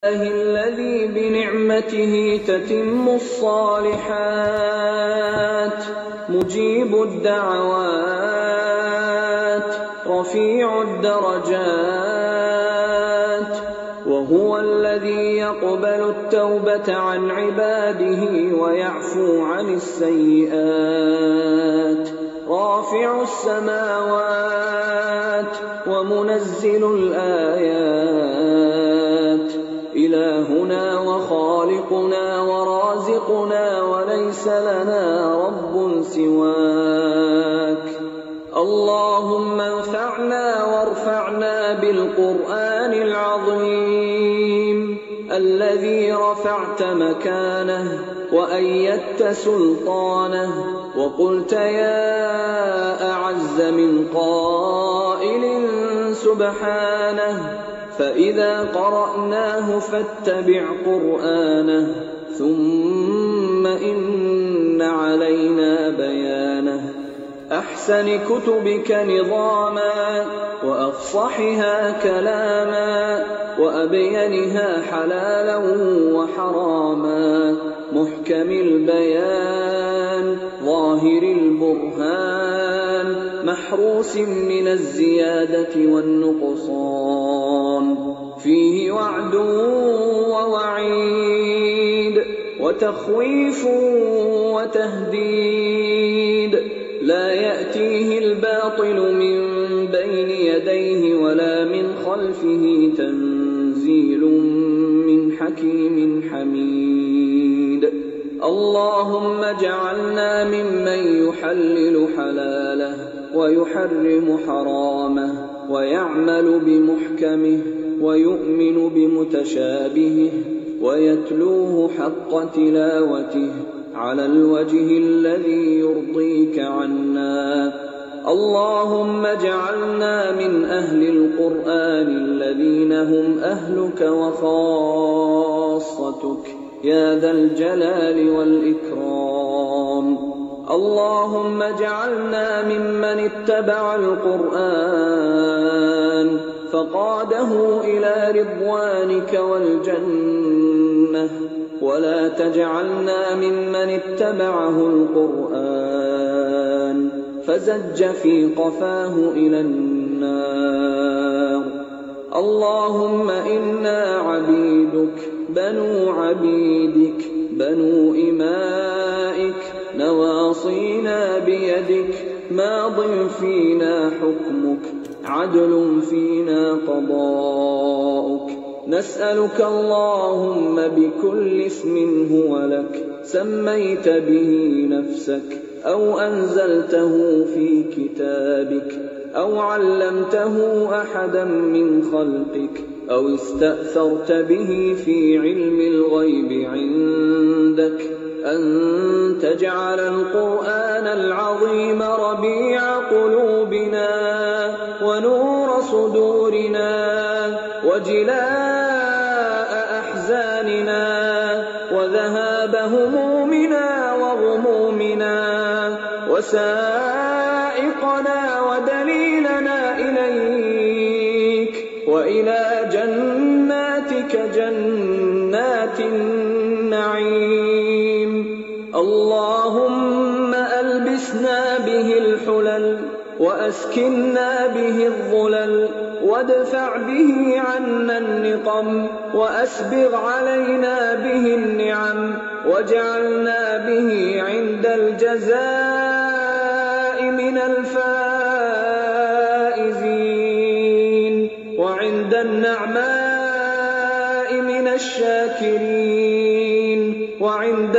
الله الذي بنعمته تتم الصالحات، مجيب الدعوات، رفيع الدرجات، وهو الذي يقبل التوبة عن عباده ويعفو عن السيئات، رافع السماوات ومنزل الآيات، إلهنا وخالقنا ورازقنا وليس لنا رب سواك. اللهم انفعنا وارفعنا بالقرآن العظيم الذي رفعت مكانه وأيدت سلطانه، وقلت يا أعز من قائل سبحانه، فإذا قرأناه فاتبع قرآنه، ثم إن علينا بيانه. أحسن كتبك نظاما، وأفصحها كلاما، وأبينها حلالا وحراما، محكم البيان، ظاهر البرهان، محروس من الزيادة والنقصان، فيه وعد ووعيد، وتخويف وتهديد، لا يأتيه الباطل من بين يديه ولا من خلفه، تنزيل من حكيم حميد. اللهم اجعلنا ممن يحلل حلاله ويحرم حرامه، ويعمل بمحكمه ويؤمن بمتشابهه، ويتلوه حق تلاوته على الوجه الذي يرضيك عنا. اللهم اجعلنا من أهل القرآن الذين هم أهلك وخاصتك يا ذا الجلال والإكرام. اللهم اجعلنا ممن اتبع القرآن فقاده إلى رضوانك والجنة، ولا تجعلنا ممن اتبعه القرآن فزج في قفاه إلى النار. اللهم إنا عبيدك بنو عبيدك بنو إمائك، نواصينا بيدك، ماض فينا حكمك، عدل فينا قضاؤك. نسألك اللهم بكل اسم هو لك سميت به نفسك، أو أنزلته في كتابك، أو علمته أحدا من خلقك، أو استأثرت به في علم الغيب عندك، أن تجعل القرآن العظيم ربيع قلوبنا ونور صدورنا وجلاء أحزاننا وذهاب همومنا وغمومنا، وسائقنا ودليلنا إليك وإلى جناتك جنات النعيم. اللهم ألبسنا به الحلل، وأسكننا به الظلل، وادفع به عنا النقم، وأسبغ علينا به النعم، واجعلنا به عند الجزاء من الفائزين، وعند النعماء من الشاكرين، وعند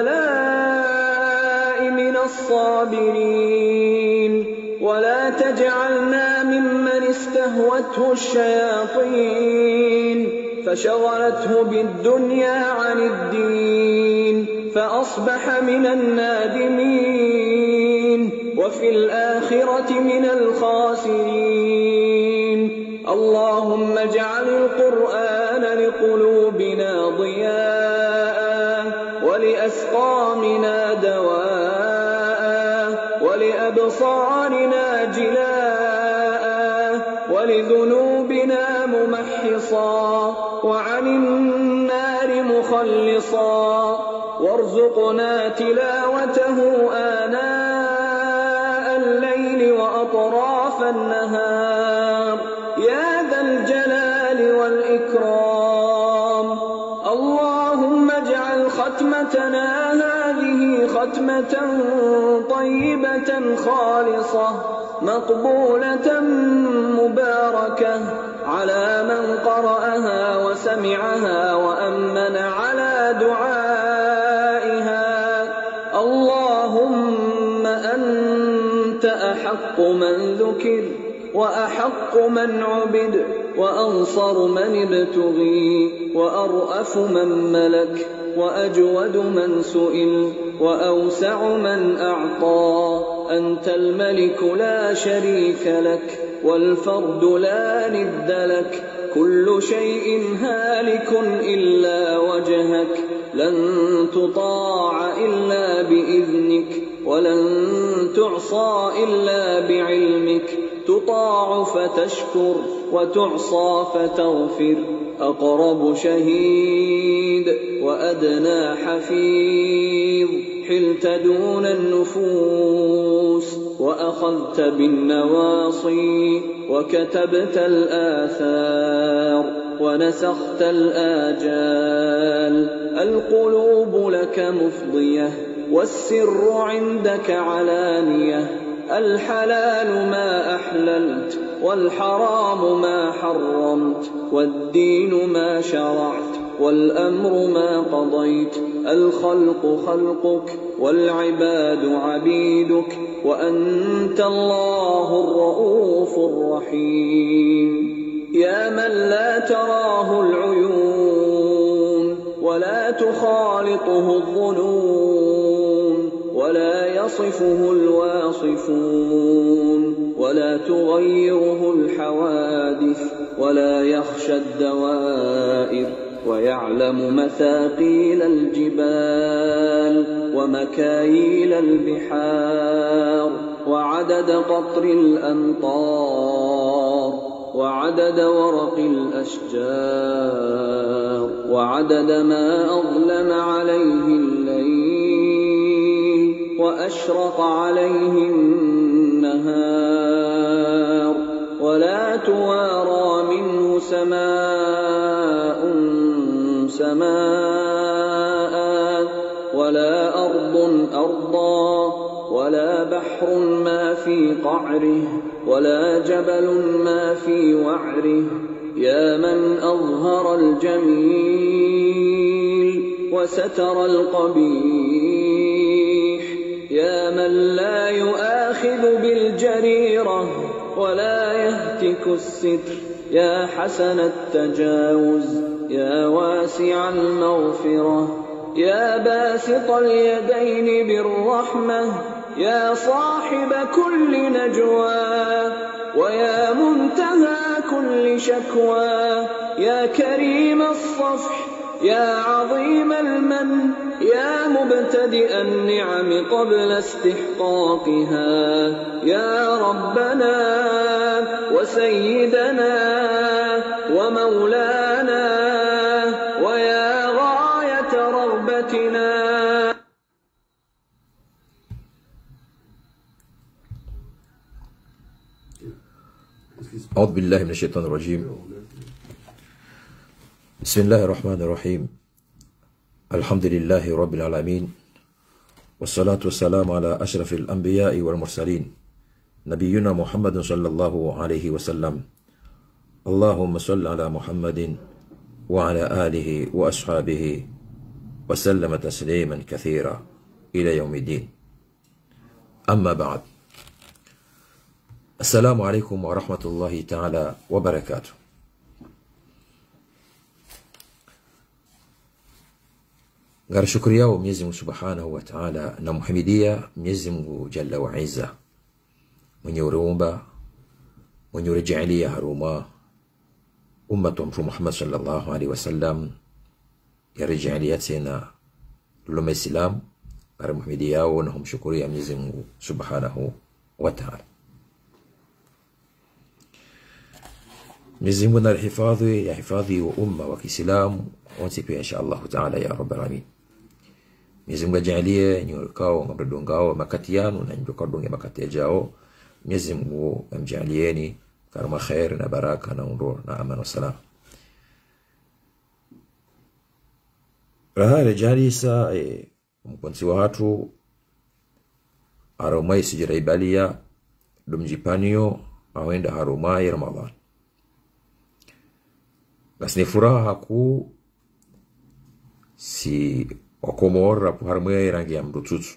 البلاء من الصابرين. ولا تجعلنا ممن استهوته الشياطين فشغلته بالدنيا عن الدين، فأصبح من النادمين، وفي الآخرة من الخاسرين. اللهم اجعل القرآن لقلوبنا ضياء، ولأسقامنا دواء، ولأبصارنا جلاء، ولذنوبنا ممحصا، وعن مخلصا وارزقنا تلاوته آناء الليل وأطراف النهار يا ذا الجلال والإكرام. اللهم اجعل ختمتنا هذه ختمة طيبة خالصة مقبولة مباركة على من قرأها وسمعها وأمن على دعائها. اللهم أنت أحق من ذكر وأحق من عبد وأنصر من ابتغي وأرأف من ملك وأجود من سئل وأوسع من أعطى. أنت الملك لا شريك لك والفرد لا ند لك. كل شيء هالك إلا وجهك لن تطاع إلا بإذنك ولن تعصى إلا بعلمك. تطاع فتشكر وتعصى فتغفر. أقرب شهيد وأدنى حفيظ حلت دون النفوس وأخذت بالنواصي وكتبت الآثار ونسخت الآجال. القلوب لك مفضية والسر عندك علانية. الحلال ما أحللت والحرام ما حرمت والدين ما شرعت والأمر ما قضيت. الخلق خلقك والعباد عبيدك وأنت الله الرؤوف الرحيم. يا من لا تراه العيون ولا تخالطه الظنون ولا يصفه الواصفون ولا تغيره الحوادث ولا يخشى الدوائر ويعلم مثاقيل الجبال ومكاييل البحار وعدد قطر الأمطار وعدد ورق الأشجار وعدد ما أظلم عليه الليل وأشرق عليه النهار. ولا توارى منه سماء سماء ولا أرض أرضا ولا بحر ما في قعره ولا جبل ما في وعره. يا من أظهر الجميل وستر القبيح. يا من لا يؤاخذ بالجريرة ولا يهتك الستر. يا حسن التجاوز يا واسع المغفرة. يا باسط اليدين بالرحمة. يا صاحب كل نجوى ويا منتهى كل شكوى. يا كريم الصفح يا عظيم المن. يا مبتدئ النعم قبل استحقاقها. يا ربنا وسيدنا ومولانا ويا غاية رغبتنا. أعوذ بالله من الشيطان الرجيم. بسم الله الرحمن الرحيم. الحمد لله رب العالمين والصلاة والسلام على أشرف الأنبياء والمرسلين نبينا محمد صلى الله عليه وسلم. اللهم صل على محمد وعلى آله وأصحابه وسلم تسليما كثيرا إلى يوم الدين. أما بعد، السلام عليكم ورحمة الله تعالى وبركاته. Ngarashukuriao Mwenyezi Mungu Subhanahu wa Ta'ala na muhimidia Mwenyezi Mungu Jalla wa Izza mwenye uruumba mwenye urejalia haruma ummatu Mtume Muhammad sallallahu alaihi wasallam ya rejalia tena lume Islam para muhimidiao na humshukuria Mwenyezi Mungu Subhanahu wa Ta'ala. Mwenyezi Mungu na hifadhi ya hifadhi wa umma wa Kiislamu wote pia insha Allah taala ya rabbal alamin. Mwenyezi Mungu ajalie nyokao ngamdongao makati yanu na nyokao donge makati yao. Mwenyezi Mungu amjalieni karama khair na baraka na undur na amani na salam. Raha rejalisa mkonsi wa hatu arumai sijiraibalia dumjipanio awenda harumai Ramadhan. Basi ni furaha kuu si wakomora harumai rangi ya mdututu.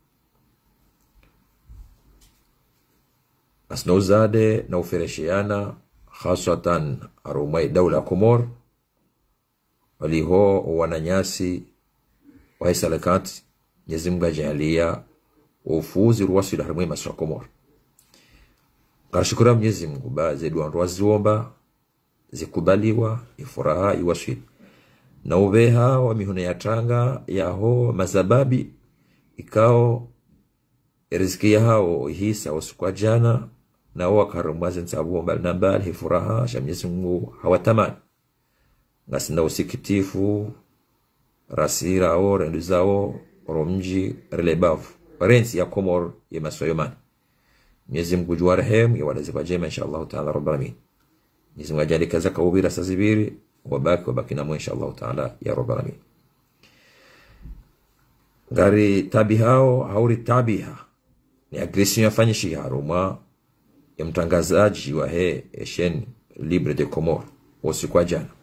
Basi na uzade na ufereshiana khasatan harumai daula Komor waliho wananyasi wa isalakati. Mwenyezi Mungu ajalia ufuzi ruwasi la harumai maswa Komor. Karashukura Mwenyezi Mungu baadhi dua waziomba zikubaliwa ifuraha iwaswi na ubeha wa mihuna ya tanga yaho mazababi ikao riziki yao hisa usukwa jana na wakarumazi nsabuomba na mbali ifuraha sha Mwenyezi Mungu hawatamani ngasina usikitifu rasira o renduzao romji relebavu rensi ya Komor ya maswayomani. Mwenyezi Mungu jua rehemu ya walazifa jema inshallah taala rabbal alamin. Mwenyezi Mungu ajalie kaza kaubira sazibiri wabaki na mwe inshallah taala ya rabbal alamin. Gari tabihao hauri tabiha ni agression yafanyishi haruma ya mtangazaji wa Chaîne Libre de Comores usiku wa jana.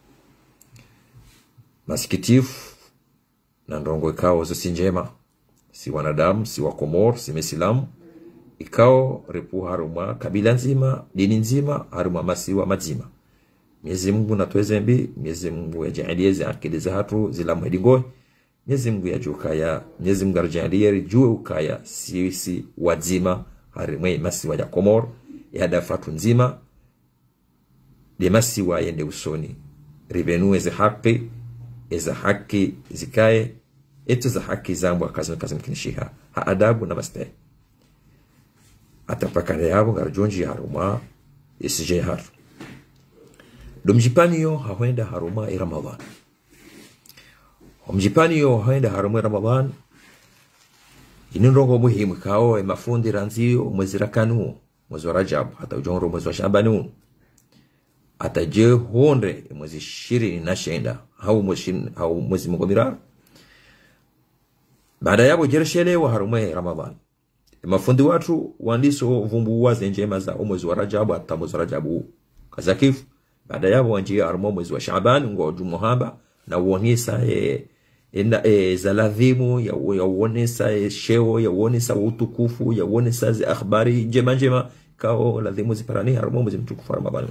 Masikitifu na ndongo ikao zosi njema si wanadamu si wa Komor si Mesilamu ikao repu haruma kabila nzima dini nzima haruma masiwa mazima. Mwenyezi Mungu natuweze mbi. Mwenyezi Mungu ajalie akili za hatu zila mhedingo. Mwenyezi Mungu yajukaya. Mwenyezi Mungu ajalie jue ukaya sisi wazima harima masiwa ya Komor ya dafatu nzima de masiwa yende usoni rivenu eze haki zikae etu za haki zambu akazi mkinishiha ha adabu na maste atapakane yabo ngarjonji haruma isije haru domjipaniyo hawenda haruma Ramadhan. Omjipaniyo hawenda haruma Ramadhan inindongo muhimu kao mafundi ranzio mwezi rakanu mwezi wa Rajab hata ujonro mwezi wa Shabanu hata je honde mwezi 29 au mwezi mugomira baada yabo jereshelewa haruma Ramadhan. Mafundi watu wandiso vumbuwa zenjema za mwezi wa Rajab hata mwezi wa Rajab kazakif baada yabo wanjia haruma mwezi wa Shaban ngo jumuhaba na uonisa zaladhimu ya uonisa sheo ya uonisa utukufu ya uonisa zi akhbari njema kao ladhimu ziparani haruma mwezi mtukufu Ramadhan.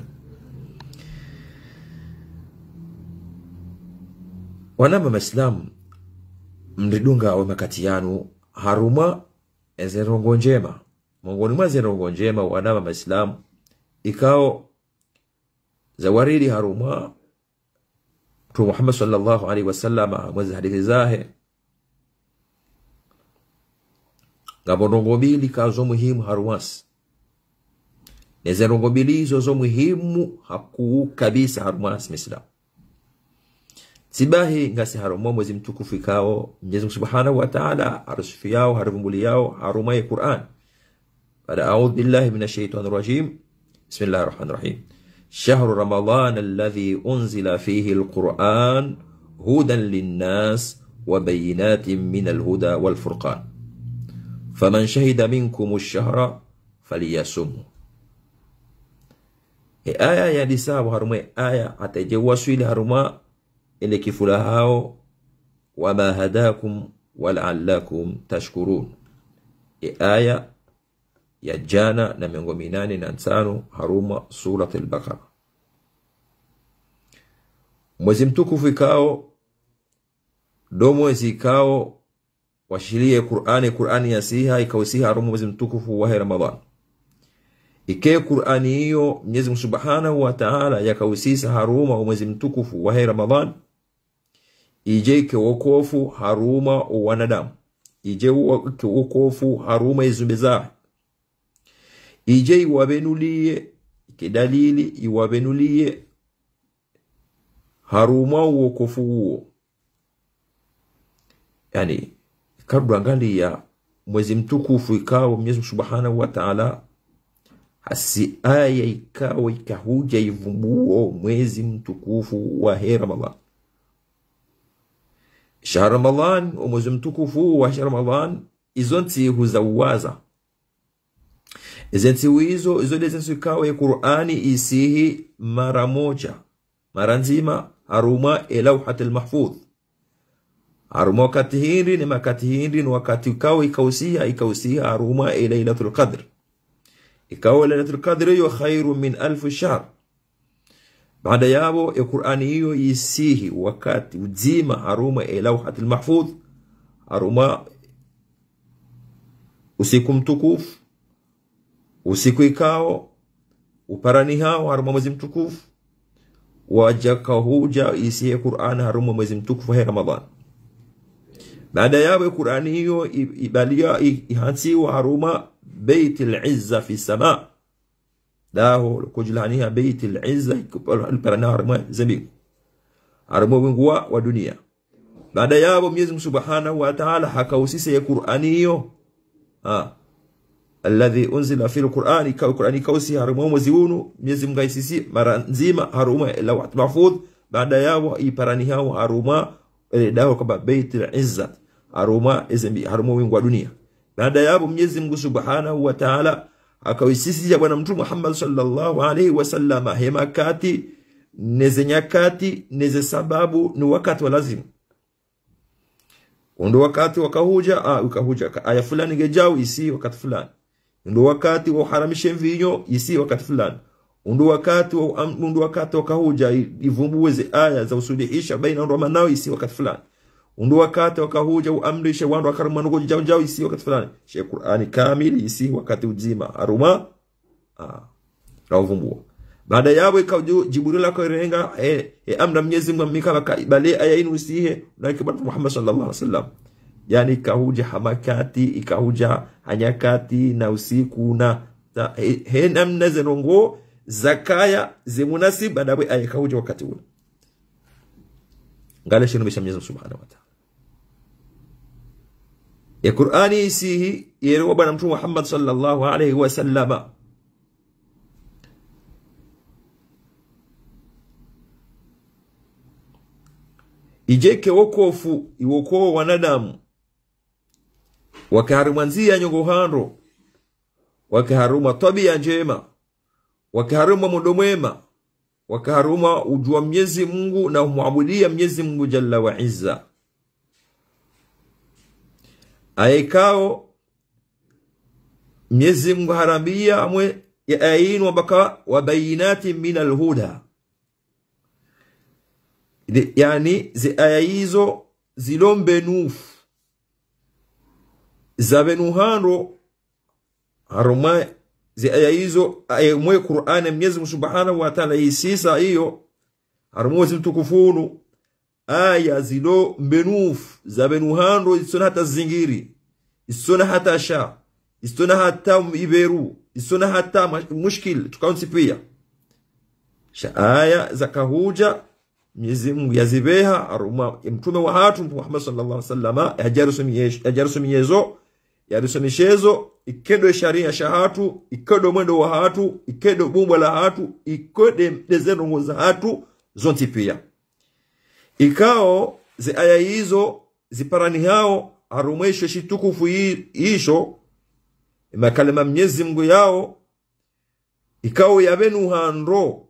Wanama Maislamu mridunga wa makati yanu haruma ezerongo njema mongoni mwa zerongo njema wanama Maislamu ikao zawaridi haruma tu Muhammad sallallahu alaihi wasallam mwezi hadithi zahe gaborongo bili kazo muhimu harumas nezerongo bili zo muhimu haku kabisa harumas Maislamu sibahi ngasi haruma mwezi mtukufu ikao Mwenyezi Mungu Subhanahu wa Ta'ala arsifu yao harumbuli yao harumai Qur'an. Baada a'udhu billahi minash shaitanir rajim. Bismillahir rahmanir rahim. Shahru Ramadan alladhi unzila fihi al-Qur'an hudan lin-nas wa bayyinatin min al-huda wal-furqan. Faman shahida minkum ash-shahra falyasum. Aya ya disabu harumai aya atajawasili haruma ile kifula hao wama hadakum wala'allakum tashkurun. Aya ya jana na miongo 8 haruma surat al-Baqara. Mwezi mtukufu ikao domo ikao washirie Qur'ani yasiha ikawasiha haruma mwezi mtukufu wa Ramadhan. Ike Qur'ani hiyo Mwenyezi Mungu Subhanahu wa Ta'ala yakawasisa haruma mwezi mtukufu wa Ramadhan. Ije ke wokofu haruma wanadamu. Ije ke wokofu haruma izumbezahi. Ije wabenulie kidalili iwabenulie haruma uokofu huo. Yani kabla angalia mwezi mtukufu ikawa Mwenyezi Subhanahu wa Ta'ala hasi aya ikawa ikahuja ivumbuo mwezi mtukufu wa Ramadhan. Shahr Ramadhan mwezi mtukufu wa Ramadhan izonti huzawaza. Izonti hizo izo ikawa ya Qur'ani isihi mara moja mara nzima haruma Lawhatul Mahfudh. Haruma wakati hindi ni makati hindi ni wakati ikawa ikausia haruma Lailatul Qadr. Ikawa Lailatul Qadr hiyo khairu min 1000 shahr. Baada yabo ya Qur'ani hiyo isihi wakati uzima haruma Lawhatul Mahfudh. Haruma usiku mtukufu, usiku ikao uparani hao haruma mwezi mtukufu, wajaka huja isihi Qur'an haruma mwezi mtukufu wa Ramadhan. Baada ya Qur'ani hiyo ibalia ihansiwa haruma Baitul Izza fi sama. Daho kujulania Baitul Izza iparana haruma zambi. Haruma wingu wa dunia. Baada ya Mwenyezi Subhanahu wa Ta'ala hakausisa ya Qur'ani hiyo alladhi unzila fil Qur'ani Qur'ani kausi haruma mwezi huu Mwenyezi Mungu aisisi mara nzima haruma Lawhatul Mahfudh. Baada ya iparani hao haruma dawa kama Baitul Izza haruma ezembi haruma wingu wa dunia. Baada ya Mwenyezi Mungu Subhanahu wa Ta'ala akawisisi bwana Mtume Muhammad sallallahu alaihi wasallam hemakati neze nyakati neze sababu ni wakati wa lazima. Ndo wakati wakahuja ukahuja aya fulani gejao isi wakati fulani. Ndo wakati wa haramishe mvinyo isi wakati fulani. Ndo wakati wakahuja ivumbuweze aya za usudihisha baina ndo nao isi wakati fulani. Ndo wakati wakahuja uamrishe wandu akarumanu jao isi wakati fulani. Qur'ani kamili isi wakati uzima haruma ravumbua. Baada yawe Jibril akarenga amra Mwenyezi Mungu mikaba bale aya inu isihe na kibatu Muhammad sallallahu alaihi wasallam. Yani kahuja hamakati ikahuja hanyakati na usiku na namna zenongo zakaya zimunasib baada ya aya kahuja wakati ule. Ngale shinu bisha Mwenyezi Subhanahu wa Ta'ala. Ya Qur'ani isihi yerewa bwana Mtume Muhammad sallallahu alaihi wasallam. Ijeke wokofu iwoko wanadamu wakaharumanzia nyongohando wakaharuma tabia njema wakaharuma mudomwema wakaharuma ujua Mwenyezi Mungu na muabudia Mwenyezi Mungu Jalla wa Izza. Aikao Mwenyezi Mungu harambia amwe ya ayin wa bayinati minal huda. Yani zi aya hizo zilombe nufu zabenuhando haruma zi aya hizo mwe Qur'ani Mwenyezi Subhanahu wa Ta'ala isisa hiyo haruma zimtukufunu aya zilo mbenufu zabenuhando isona hata zingiri isona hata sha isona hata iberu isona hata mushkil tukaunti pia sha aya zakahuja Mwenyezi Mungu yazibeha aruma mtume wa hatu Muhammad sallallahu alaihi wasallam ajarusumiyezo yarusumishezo ikedo sharia shahatu ikedo mwendo wa hatu ikedo bumbo la hatu ikode dezeno ngoza hatu zonti pia ikao zi aya hizo ziparani hao arumesho shitukufu hisho makalema Mwenyezi Mungu yao ikao yabenu handro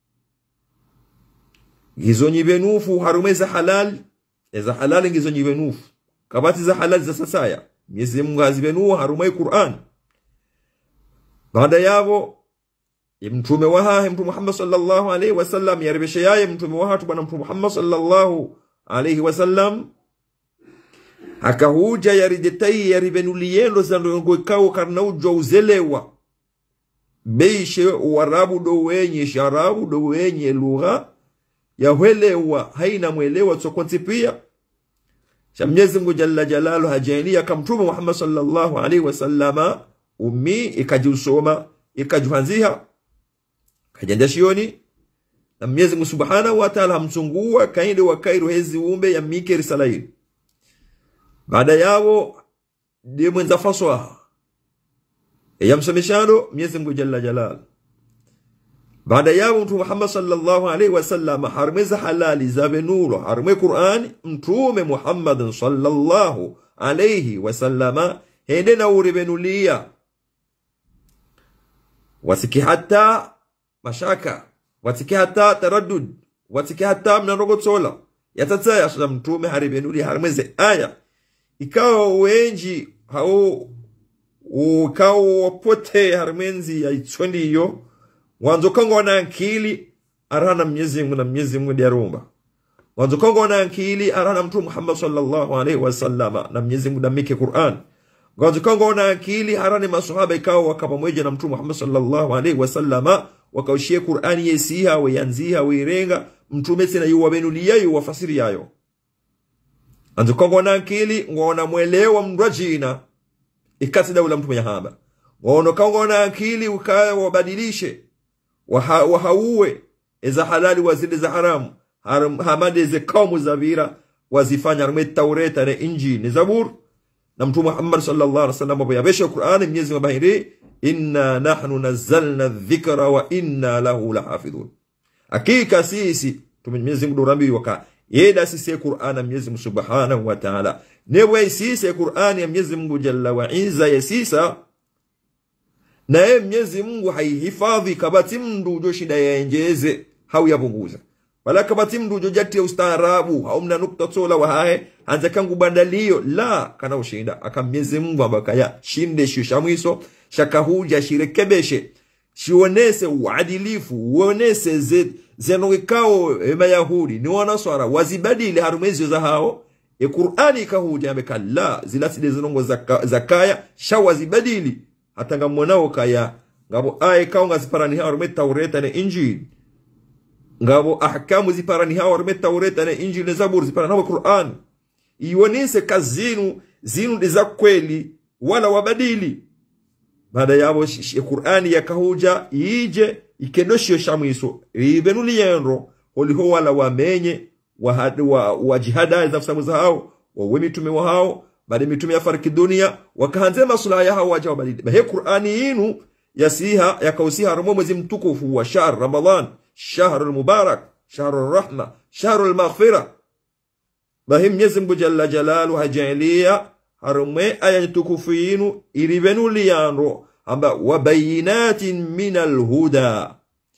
gizo nyibenufu harumeza halal eza halal gizo nyibenufu kabati za halal za sasaya Mwenyezi Mungu azibenu harumai Qur'an. Baada yavo mtume waha mtume Muhammad sallallahu alaihi wasallam yaribisha yaye mtume waha bwana mtume Muhammad sallallahu alaihi wasallam akahuja yaridetai yaribenuliyendo zandongo ikao karna ujo uzelewa beishe warabu do wenye sharabu do wenye lugha yahwelewa haina mwelewa tsokonti pia cha Mwenyezi Mungu Jalla Jalalu hajailia kamtume Muhammad sallallahu alaihi wasallama ummi ikajusoma ikajuhanzia hajenda shioni na Mwenyezi Mungu Subhanahu wa Ta'ala hamsungua kainde wa kairu hezi umbe ya mike risala hii. Baada yao ndiye mwenza faswa ya msomeshano Mwenyezi Mungu Jalla Jalal. Baada yao Mtume Muhammad sallallahu alaihi wasallam harmeza halali za benulo harme Qur'an Mtume Muhammad sallallahu alaihi wasallam hende na uribenulia wasiki hata mashaka watiki hata taraddud watiki hata mnarogotola yatataya sha Mtume haribenulia harmeze aya ikawa wenji hao ukao pote harmenzi ya itsondi hiyo wanzo kongo na akili arana Mwenyezi Mungu na Mwenyezi Mungu ndiye rumba wanzo kongo na akili arana Mtume Muhammad sallallahu alaihi wasallam na Mwenyezi Mungu ndamike Qur'an wanzo kongo na akili arana maswahaba ikao wakapamoja na Mtume Muhammad sallallahu alaihi wasallam wakaushie Qur'an yesiha wayanziha wirenga Mtume tena yuwabenulia yuwafasiri yayo wanzo kongo na akili ngona mwelewa mrajina ikati daula Mtume yahaba ngono kongo na akili ukae wabadilishe wahauwe eza halali wazile za haramu hamade ze kaumu zavira wazifanya rume Taureta na Injili Zabur na Mtume Muhammad sallallahu alaihi wasallam yabesha Qur'an Mwenyezi Mungu bahiri inna nahnu nazzalna dhikra wa inna lahu lahafidhun hakika sisi Mwenyezi Mungu rambi waka yeda sisi Qur'an Mwenyezi Mungu Subhanahu wa Ta'ala newe sisi Qur'an ya Mwenyezi Mungu Jalla wa Izza yasisa na Mwenyezi Mungu haihifadhi kabati mndu ujo shida yaenjeze hau yapunguza wala kabati mndu ujo jati ya ustaarabu hau mna nukta tola wa hae anza kangu bandalio la kana ushinda aka Mwenyezi Mungu abakaya shinde shishamwiso shakahuja shirekebeshe shionese uadilifu uonese zenowekao mayahudi ni wanaswara wazibadili harumezi za hao Qur'ani kahuja ameka la zilaside zinongo zakaya shawazibadili hatanga mwanao kaya ngabo aye kaunga ziparani hawa rume Taureta na Injili ngabo ahkamu ziparani hawa rume Taureta na Injili na Zabur ziparani hawa Qur'an ionese kazinu zinu ndiza kweli wala wabadili baada yabo Qur'ani yakahuja ije ikendoshio shamwiso ibenuli yenro holiho wala wamenye wa jihada za fusamuza hao wa mitume wa hao baada mitume ya fariki dunia wakaanze maslaha ya hao waja badili bahe Qur'ani yinu yasiha yakausiha rumo mwezi mtukufu wa shahr Ramadan shahrul mubarak shahrur rahma shahrul maghfira bahe Mwenyezi Mungu Jalla Jalalu hajalia harume aya tukufu yinu ilibenuli yanro amba wabayinatin minal huda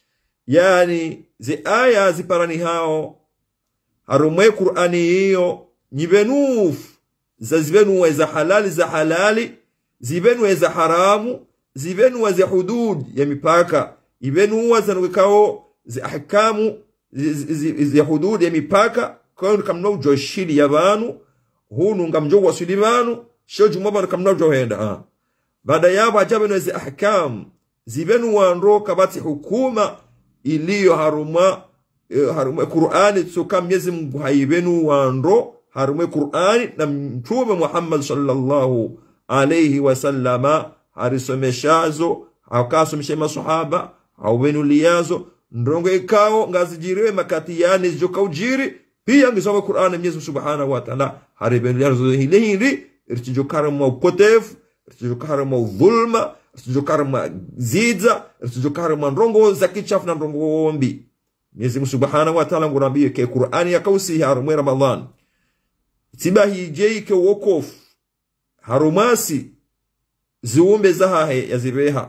yani zi aya ziparani hao harume Qur'ani hiyo nyibenuf zibenu za halali zibenu za haramu zibenu za hudud ya mipaka ibenu zanukao za ahkamu za hudud ya mipaka kwa kamno joshili yabanu hunu ngamjo wasulibanu shoju mabanu kamno johenda baada yabo ajabenu za ahkam zibenu wanro kabati hukuma iliyo haruma Qur'ani tsoka Mwenyezi Mungu haibenu wanro harume Qur'ani na Mtume Muhammad sallallahu alayhi wasallama harisomeshazo akasomesha maswahaba aubenuliazo ndongo ikao ngazijiriwe makatiyani joka ujiri pia ngisoma Qur'ani Mwenyezi Subhanahu wa Ta'ala haribenuliazo hilindi irtijokarama upotefu irtijokarama dhulma irtijokarama zidza irtijokarama ndongo za kichafu na ndongo ombi Mwenyezi Subhanahu wa Ta'ala ngurambie ke Qur'ani yakausi harume Ramadan tibahi jeike wokofu harumasi ziumbe zahahe ya zibeha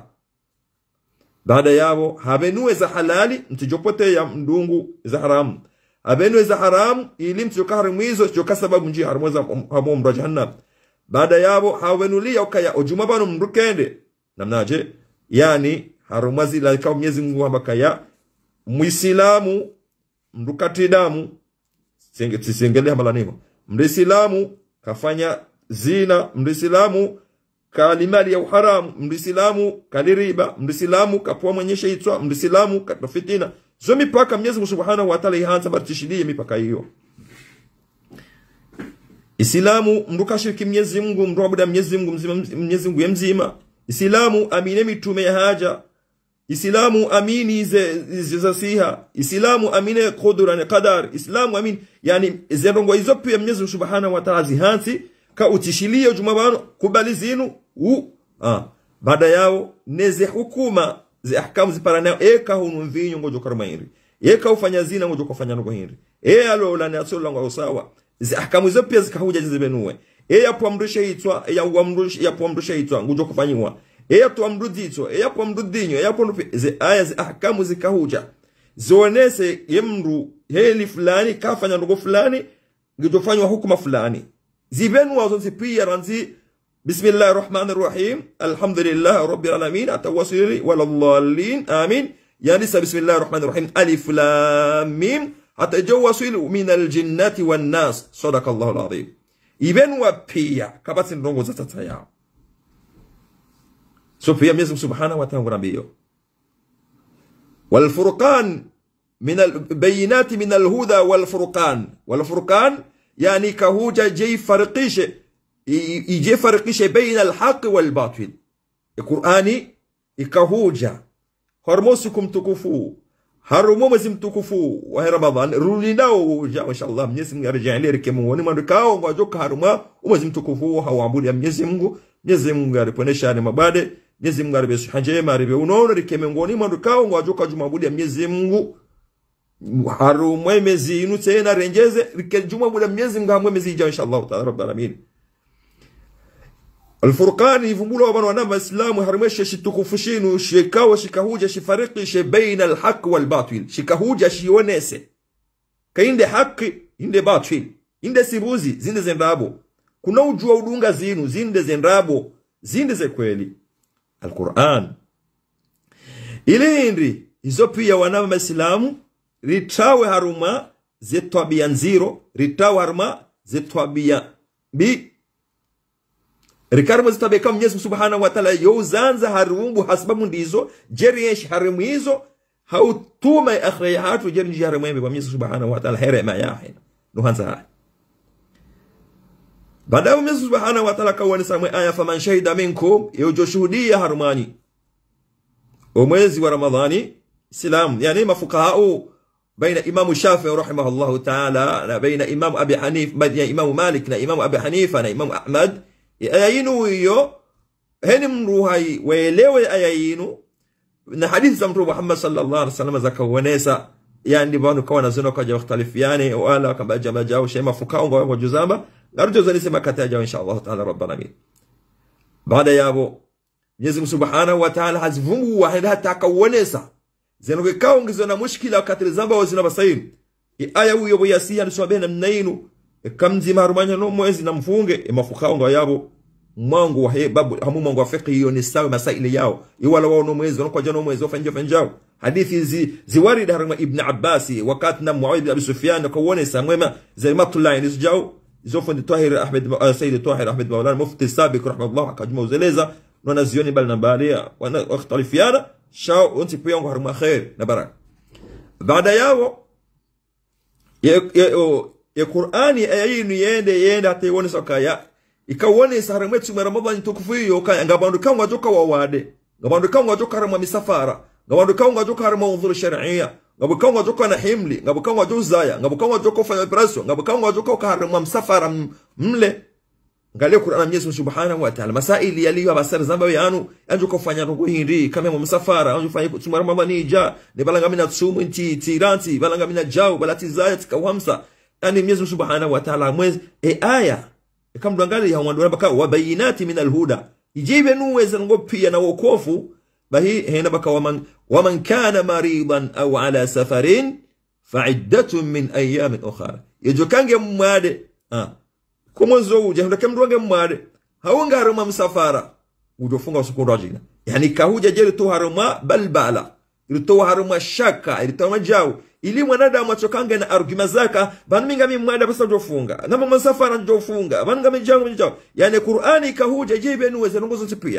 baada yabo habenue za halali mtijopote ya mdungu za haramu habenue za haramu ili mtijoka harumwizo joka sababu nji harumweza hamu mra jahannam baada yabo habenulia ukaya ojumabano mrukende namnaje yani harumazi la kwa Mwenyezi Mungu ambakaya Muislamu mrukati damu sengele hamalanimo Mrisilamu kafanya zina, Mrisilamu kalimali ya uharamu, Mrisilamu kaliriba, Mrisilamu kapua mwenyesha itwa, Mrisilamu katofitina. Zo mipaka Mwenyezi Mungu Subhanahu wa Ta'ala ihanza batishilie mipaka hiyo. Islamu mrukashiriki Mwenyezi Mungu, mruabuda Mwenyezi Mungu mzima, Mwenyezi Mungu mzima. Islamu amine mitume ya haja, Islamu amini zasiha, Islamu amine qudra na qadar, Islamu amini yani zerongo hizo pia Mwenyezi Subhanahu wa Ta'ala zihansi ka utishilie jumabano kubali zinu baada yao neze hukuma zi ahkamu ziparana eka hunu mvinyo ngojo karmairi eka ufanya zina ngojo kufanya ngo hiri alola na asola ngo sawa zi ahkamu hizo pia zikahuja zibenue yapoamrisha hitwa yapoamrisha hitwa ngojo kufanywa tuamruditwa yapomrudinyo yaponupe ze aya zi ahkamu zikahuja zionese yemru heli fulani kafanya ndogo fulani ngijofanywa hukuma fulani zibenu wazo zipia ranzi bismillahir rahmanir rahim alhamdulillahi rabbil alamin atawasili waladhdallin amin yani bismillahir rahmanir rahim alif lam mim atajawasil min aljinnati wan nas sadaqallahu alazim ibenu wapia kabati ndongo za tata yao so pia Mwenyezi Subhanahu wa Ta'ala ngurambio wal furqan min al bayinat min al huda wal furqan yani kahuja jay farqishe baina al haqq wal batil Qur'ani ikahuja harmusukum tukufu harumu mwezi mtukufu wa Ramadhan rulinao inshallah Mwenyezi Mungu arejea rekemu woni mandikao ngojoka haruma mwezi mtukufu hawaabudu Mwenyezi Mungu ariponesha ni mabade Mwenyezi Mungu aribesu hajema aribe unaona rekeme ngoni mandikao ngojoka jumaabudu Mwenyezi Mungu harumu mwezi inu tena renjeze jumaabudu Mwenyezi Mungu hamwe mwezi ija inshallah ta'ala rabbal alamin الفرقان يفهموا بانو انا مسلم حرمش شتكفشينو شيكاو شيكاوجا شفرقش بين الحق والباطل شيكاوجا شيونese kainde haki inde batil inde sibuzi zinde zenrabo kuna ujua udunga zinu zinde zenrabo zinde ze kweli alquran ilindi hizo pia wana Waislamu ritawe haruma zetwabia nziro ritawe haruma zetwabia bi Rikarmo zitabeka Mwenyezi Subhanahu wa Ta'ala yozanza harumbu hasbabu ndizo jeriyesh harimu hizo hautuma akhriyatu jeri harimu wa Mwenyezi Subhanahu wa Ta'ala herema yahin nuhanza baada Mwenyezi Subhanahu wa Ta'ala kawani samwe aya faman shahida minkum yujushuhudia harumani mwezi wa Ramadhani Islam yani mafuqahau baina Imam Shafi'i rahimahullah ta'ala na baina Imam Abi Hanifa baina Imam Malik na Imam Abi Hanifa na Imam Ahmad ayayinu hiyo heni mruhai waelewe ayayinu na hadithi za Mtume Muhammad sallallahu alaihi wasallam zakaonesa yani bwana kwa nazona kwa wakhtalifiane wala kama jamaa jao shema fukao ngo juzama narujo zanisema kataja inshallah ta'ala rabbana amin baada yabo Mwenyezi Subhanahu wa Ta'ala hazvungu wa hata kaonesa zenoge kaongizo na mushkila wakati zamba wazina basaini aya huyo yasia niswabena mnainu kamzi marumanya no mwezi na mfunge mafukao ngo yabo mwangu wa babu hamu mwangu wa fiqh hiyo ni sawa masaili yao iwala wao no mwezi wanakuwa jana mwezi wafanjao hadithi ziwari darama Ibn Abbasi wakati na Muawid Abi Sufyan kaone samwema zaimatullah nisjao zofundi Tahir Ahmed Sayyid Tahir Ahmed Maulana mufti sabiq rahimahullah akajuma uzeleza na zioni bal na balia wana wakhtalifiana shao unti pia ngo harma khair na baraka baada yao ya Qur'ani ayinu yende atewone sokaya ikawone saramwetu Ramadhani tukufiyo kaya ngabandu kangwa joka wawade ngabandu kangwa joka harma misafara ngabandu kangwa joka harma udhur shar'iyya ngabandu kangwa joka na himli ngabandu kangwa juzaya ngabandu kangwa joka fanya operation ngabandu kangwa joka harma msafara mle ngale Qur'an Mwenyezi Subhanahu wa Ta'ala masaili yaliyo basar zamba yanu anjo kufanya ngo hindi kama msafara anjo fanya kutsuma Ramadhani ija ne balanga mina tsumu nti tiranti balanga mina jao balati zayat kawamsa yani Mwenyezi Subhanahu wa Ta'ala mwezi aya kama duangali ya mwandura baka wabayinati min alhuda ijibe nuweza ngo pia na wokofu bahi hena baka waman kana maridan au ala safarin fa'iddatun min ayamin ukhra yajokange mwade kumonzo uje ndo kemdwange mwade haunga haruma msafara ujofunga usiku rajina yani kahuja jeli to haruma balbala ilito haruma shaka ilito majao ili mwanadamu achokange na argument zaka banminga mwada basa jofunga na msafara jofunga banminga mijao yani Qur'ani kahuja jibe nuweze nongozo tipia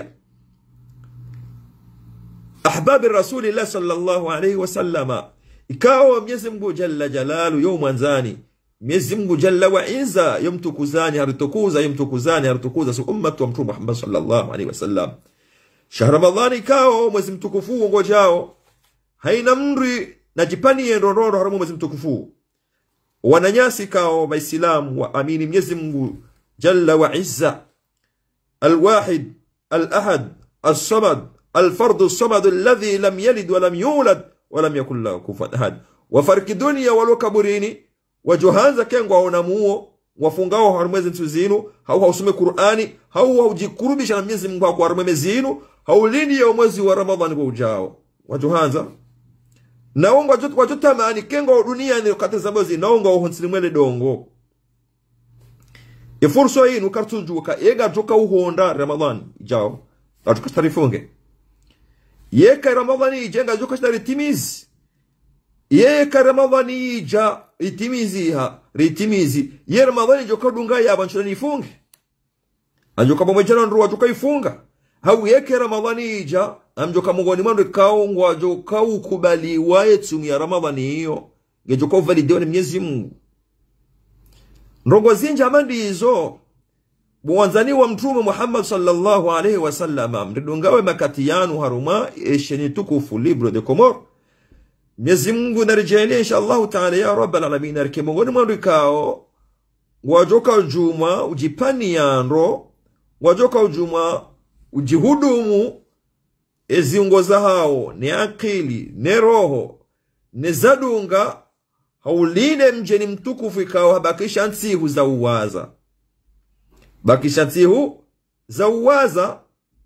ahbabi rasulillah sallallahu alayhi wasallama ikawa Mwenyezi Mungu jalla jalalu yawm mwanzani Mwenyezi Mungu jalla wa izza yumtukuzani haritukuza su ummatu wa Mtume Muhammad sallallahu alayhi wasallam Shahr Ramadhani kao mwezi mtukufu ngojao. Haina mri na jipani ndororo haramu mwezi mtukufu. Wananyasi kao waislamu wa amini Mwenyezi Mungu Jalla wa Izza. Al-Wahid, Al-Ahad, As-Samad, Al-Fard As-Samad alladhi lam yalid wa lam yulad wa lam yakul lahu kufuwan ahad. Wa farki dunya wal kaburini wajohanza kengwa onamuo wafungao harumwezi ntuzinu hau hausume Qur'ani hau haujikurubisha na Mwenyezi Mungu kwa harumwezinu hau lini ya mwezi wa Ramadhani kwa ujao wajohanza naongo wajotamani kengo dunia ni kateza mwezi naongo uhonsilimwele dongo ifurso hii nukartujuka ega joka uhonda Ramadhani ijao atukastarifunge yeka Ramadhani ijenga joka staritimizi yeka Ramadhani ija ritimizi ye Ramadhani joka dunga ya banchurani ifunge anjoka pamwejana nruwa joka ifunga hau yeke Ramadhani ija amjoka mungoni mwandu kao ngwa joka ukubali waetu ya Ramadhani hiyo ngejoka uvalidewa ni Mwenyezi Mungu ndongo zinja amandi hizo buwanzani wa mtume Muhammad sallallahu alaihi wasallam mridungawe makati yanu haruma esheni tukufu libro de Komor Mwenyezi Mungu narejelea inshallah taala ya rabbal alamin arkemongoni mwandu kao wajoka juma ujipani yanro wajoka ujuma ujihudumu eziungoza hao ni akili ne roho ne zadunga hauline mjeni mtukufu ikao habakisha ntihu za uwaza bakisha ntihu za uwaza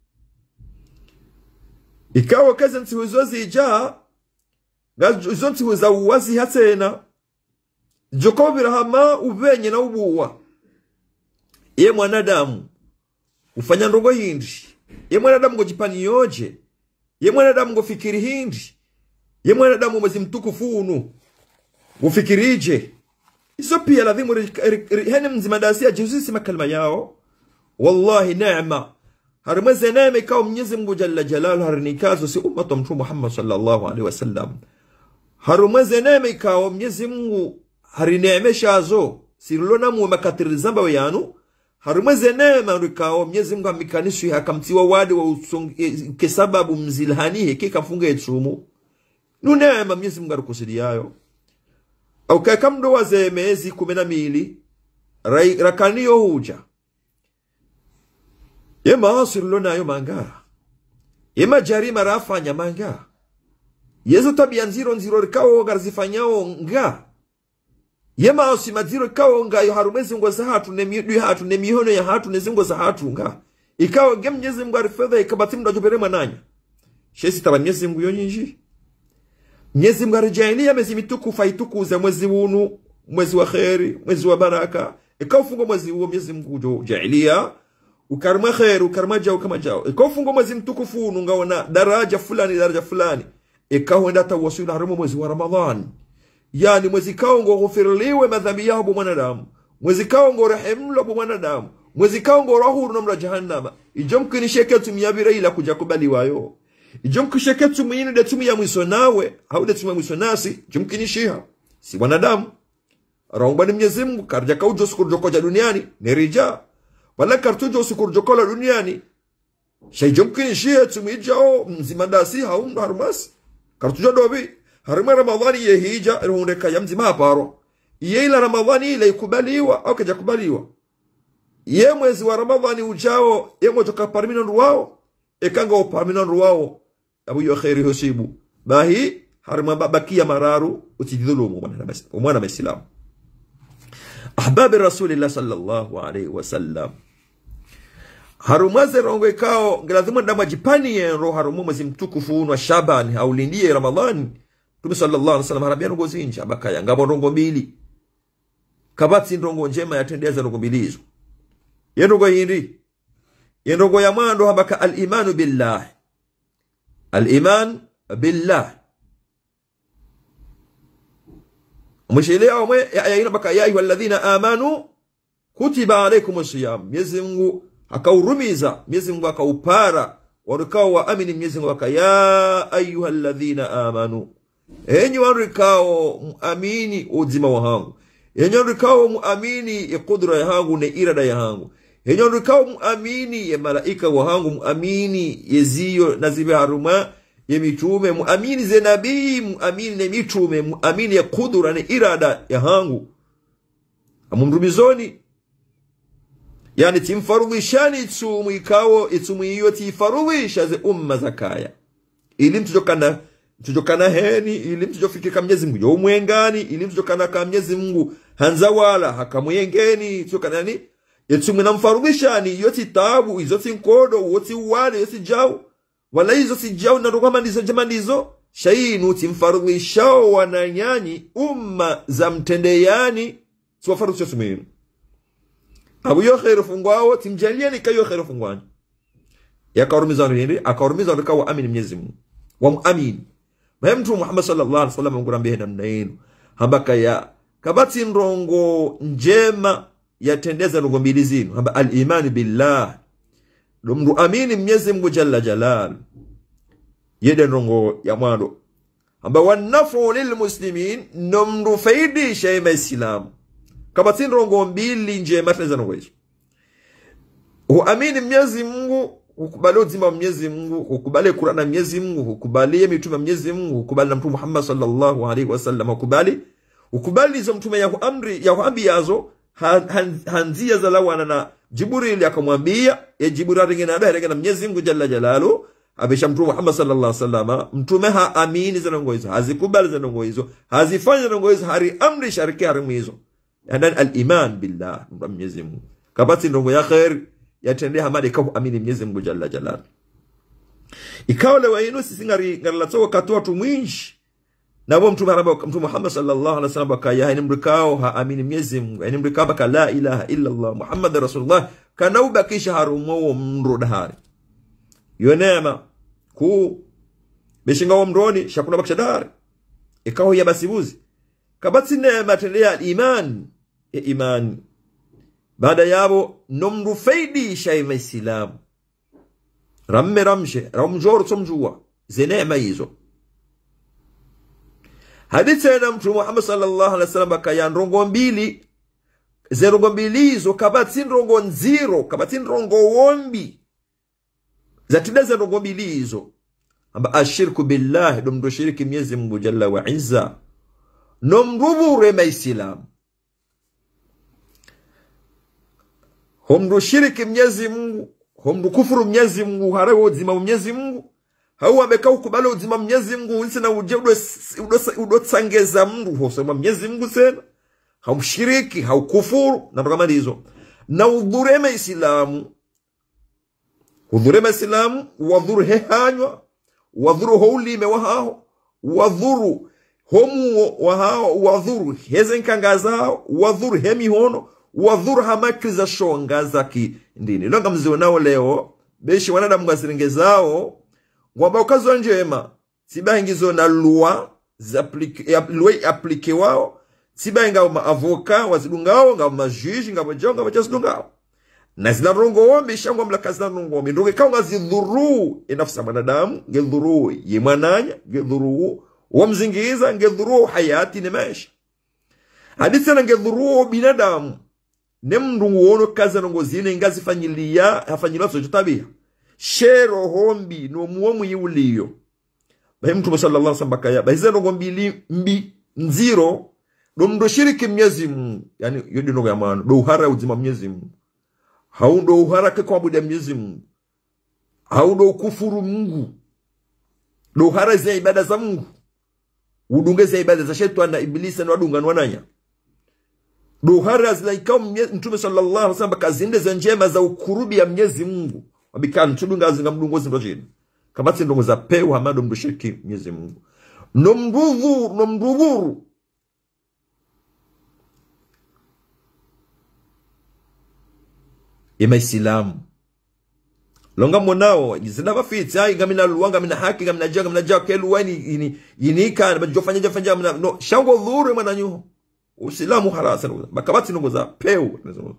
ikawa kazi ntihu zozi ijaa gazo ntihu za uwazi hatena joko birahama ubenye na ubuwa ye mwanadamu ufanya ndongo hindi ye mwanadamu ngo jipani yoje ye mwanadamu ngo fikiri hindi ye mwanadamu mwezi mtukufu unu ufikirije iso pia lazima hene mzimadasi jinsi makalima yao wallahi neema harimeze neema ikawa Mwenyezi Mungu Jalla Jalaluhu harinikazo si ummatu mtume Muhammad sallallahu alaihi wasallam harimeze neema ikawa Mwenyezi Mungu harineemeshazo silona mu makatiri zamba yanu harimeze neema ikawa Mwenyezi Mungu amikanishi hakamtiwa wadi wa ke sababu mzilhani kikafunga etsumu neema Mwenyezi Mungu arikusidiayo au kaka mdo waze miezi 12 rakaniyo huja yema asilona yo mangara yema jarima rafanya manga yezo tabia nziro rikao garzifanyao nga yema asimadziro rikao nga yo harumezi ngo za hatu ne mihono ya hatu nezingo za hatu nga ikawa gemnyezi Mungu arifedha ikabatimu ndajobere mananya shesi tabanyezi Mungu yonyinji Mwenyezi Mungu arijailia mwezi mitukufu aitukuze mwezi wunu mwezi wa khairi mwezi wa baraka ikaufunga mwezi huo Mwenyezi Mungu jailia ukarma khair ukarma jao kama jao ikaufunga mwezi mtukufu ungaona daraja fulani ikaenda tawassul haramu mwezi wa Ramadhan yani mwezi kaongo ghufirliwe madhambi yao mwanadamu mwezi kaongo rahimlo mwanadamu mwezi kaongo rahuru na jahannama ijomkini sheketu miyabira ila kuja kubaliwayo ijomkisheketu mwini detumi ya mwiso nawe hau detumi ya mwiso nasi jomkinishiha si wanadamu raungani Mwenyezi Mungu karja kaujo sukurjokoja duniani nerija wala kartujo sukurjokola duniani shay jomkinishiha tumijao mzimandasi hau ndo harumasi kartujo dobi haruma Ramadhani yehija ruhundeka ya mzima haparo ila Ramadhani ila ikubaliwa au kaja kubaliwa ye mwezi wa Ramadhani ujao ye motoka parmino ruwao ekanga opamina ruwao abu yo khairi hosibu bahi harma bakia mararu utidhulumu mwana Muislamu ahbab rasulillah sallallahu alaihi wasallam harumaze rongo ikao lazima ndama jipani yero harumu mwezi mtukufu wa Shaban haulindie Ramadhan Mtume sallallahu alaihi wasallam harabia rongo zinja bakaya ngabo rongo mbili kabati rongo njema yatendeza rongo mbili hizo yendo hindi yendo ya mando habaka al-iman billah al-iman billah mshilea umwe ya baka ya ayyuhalladhina amanu kutiba alaykumus siyam Mwenyezi Mungu akaurumiza Mwenyezi Mungu akaupara warikao wa amini Mwenyezi Mungu akaya ayyuhalladhina amanu enyi warikao muamini uzima wa hangu enyi warikao muamini ikudra ya hangu na irada ya hangu henyo kao muamini ye malaika wahangu muamini yeziyo nazibe haruma ye mitume muamini ze nabii muamini ne mitume muamini ya kudura ne irada ya hangu amumrumizoni yani timfarudishani itumu ikawo itumu iyo tifarudisha ze umma zakaya ili mtujokana heni ili mtujofike Mwenyezi Mungu yo mwengani ili mtujokana ka Mwenyezi Mungu hanzawala hakamwengeni tujokana ni itumu na mfarudishani yoti tabu izoti nkodo woti wale yoti jao wala hizo si jao na rukama ndizo jamanizo shainu timfarudishao wananyanyi umma za mtendeyani suwafarudisha suminu abu yo khairu fungwao timjalia ni kayo khairu fungwani yakaurumizana nini akaurumizana kwa amini Mwenyezi Mungu wa muamini mtu Muhammad sallallahu alaihi wasallam ngurambie namna yenu hambaka ya kabati ndongo njema yatendeza ndongo mbili zinu hamba al-iman billah mtu amini Mwenyezi Mungu jalla jalal yede ndongo ya mwando hamba wanafu lil muslimin nomru faidi shayma islam kabati ndongo mbili njema tendeza ndongo hizo uamini Mwenyezi Mungu ukubali uzima wa Mwenyezi Mungu ukubali Qur'an ya Mwenyezi Mungu ukubali mitume ya Mwenyezi Mungu ukubali na Mtume Muhammad sallallahu alaihi wasallam ukubali hizo mtume ya amri ya kuambiazo hanzia za lawana na Jibril akamwambia Jibril ringena na Mwenyezi Mungu jalla jalalu abisha Mtume Muhammad sallallahu alaihi wasallam mtume haamini za ngo hizo hazikubali za ngo hizo hazifanya za ngo hizo hari amri shariki harimu hizo yani al-iman billah Mwenyezi Mungu kabati ndongo ya khair yatendea hamadi kwa amini Mwenyezi Mungu jalla jalal ikawa lewa inu sisi ngarilatoka katoa tumwinshi nabo mtume Muhammad sallallahu alaihi wasallam akaya ni mrikao haamini Mwenyezi Mungu ni mrikao baka la ilaha illa Allah Muhammad rasulullah kana ubakisha harumo mrodahari yo neema ku beshinga wa mroni shakuna bakisha dahari ikawa ya basibuzi kabati neema tendea imani baada yabo nomru faidi shayma islam ramshe ramjor tumjua zinema hizo hadithi ya Mtume Muhammad sallallahu alaihi wasallam akaya ndongo mbili zerongo mbili hizo kabati ndongo nziro kabati ndongo wombi zatideza ndongo mbili hizo amba ashirku billah domdo shiriki Mwenyezi Mungu jalla wa izza nomru rema islam homdu shiriki Mwenyezi Mungu homdu kufuru Mwenyezi Mungu harawo uzima Mwenyezi Mungu hau ameka ukubali uzima Mwenyezi Mungu insina udotsangeza mndu hosema Mwenyezi Mungu sena haumshiriki haukufuru na kama hizo na udhurema Islamu wadhuru hehanywa wadhuru houlime wahao wadhuru homu wahao wadhuru hezenkangazao wadhuru hemihono wadhuru hamakiza shonga ki ndini longa mzionao leo beshi wanadamu ngazirengezao ngwamba ukazo njema sibaingizo na lua aplike wao sibainga avoka wazidungao nga majuji nga majonga wachazidungao na zila rongo wombi shangwa mlaka zila rongo wombi ndoge kao nga zidhuru inafsa mwanadamu ngedhuru ye mwananya ngedhuru wamzingiza ngedhuru hayati ni maisha hadithi na ngedhuru binadamu nemndu wono kaza ngo zine ngazi fanyilia hafanyilwa sojotabia shero hombi no muomu yuliyo bae Mtume sallallahu alaihi wasallam bakaya bae ngo mbili mbi nziro domdo shiriki Mwenyezi Mungu yani yodi no yamano do uhara uzima Mwenyezi Mungu haundo uhara kwa abudu Mwenyezi Mungu haundo kufuru Mungu do uhara za ibada za Mungu udungeza ibada za shetani na ibilisi na wadunga wananya duhara zinaikao Mtume sallallahu alaihi wasallam kazinde za njema za ukurubi ya Mwenyezi Mungu wabikana tudunga zinga mdungozi ndojini kabati ndongo za pewa hamado mdoshiriki Mwenyezi Mungu nomduvuru ima Islamu longa mwanao zina bafiti ai ngamina luanga mina haki ngamina jaga kelu wani yinika bajofanya no shango dhuru mwananyu Uislamu harasa bakabati ndongo za pewa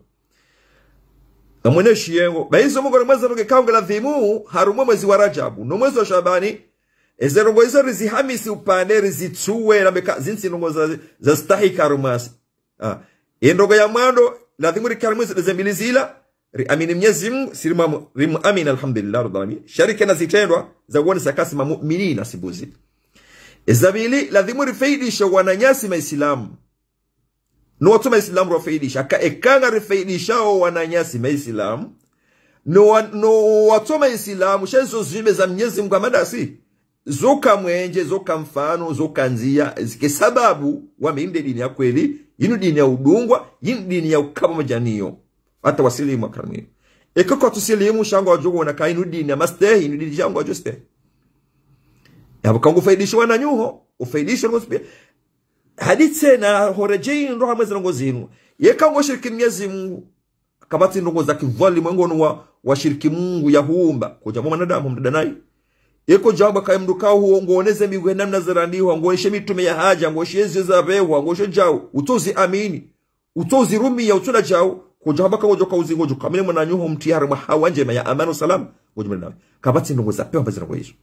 amweneshi yengo baizo mungu mwezi roge kaunga la dhimu harumo mwezi wa Rajabu no mwezi wa Shabani ezerongo izo rizihamisi upande rizituwe na beka zinsi ndongo za stahi karumasi endogo ya mwando la dhimu rikarumisi zimbilizila amini Mwenyezi Mungu sirimu amin alhamdulillah rabbil alamin sharika na zitendwa za kuona sakasi mu'minina sibuzi ezabili lazima rifaidisha wananyasi maislamu no watu maislamu rifaidisha ekanga rifaidisha wananyasi maislamu no watu maislamu shezo zibe za Mwenyezi Mungu amadasi zoka mwenje zoka mfano zoka nzia zike sababu wameinde dini ya kweli yinu dini ya udungwa yinu dini ya ukaba majaniyo hata wasilimu akrami ekako tusilimu shango wajogo wanakaa inu dini ya mastehi inu dini shango wajoste ya bukangu ufaidisha wananyuho ufaidisha wananyuho hadithe na horejei nroha mwezi nongozinu yekango shiriki Mwenyezi Mungu kabati nrongo za kivali mwengo wa shiriki Mungu ya huumba kujamu manadamu mdadanai eko jamba kai mdukao huo ngoneze migwe namna zarandiho ngoeshe mitume ya haja ngoeshe za bewa ngoeshe jao utozi amini utozi rumi ya utula jao kujamba ka ngojo kauzi ngojo kamene mwananyuho mtihara mahawanje ya amano salam ngojo mnawe kabati ndongo za pewa bazira ngoizo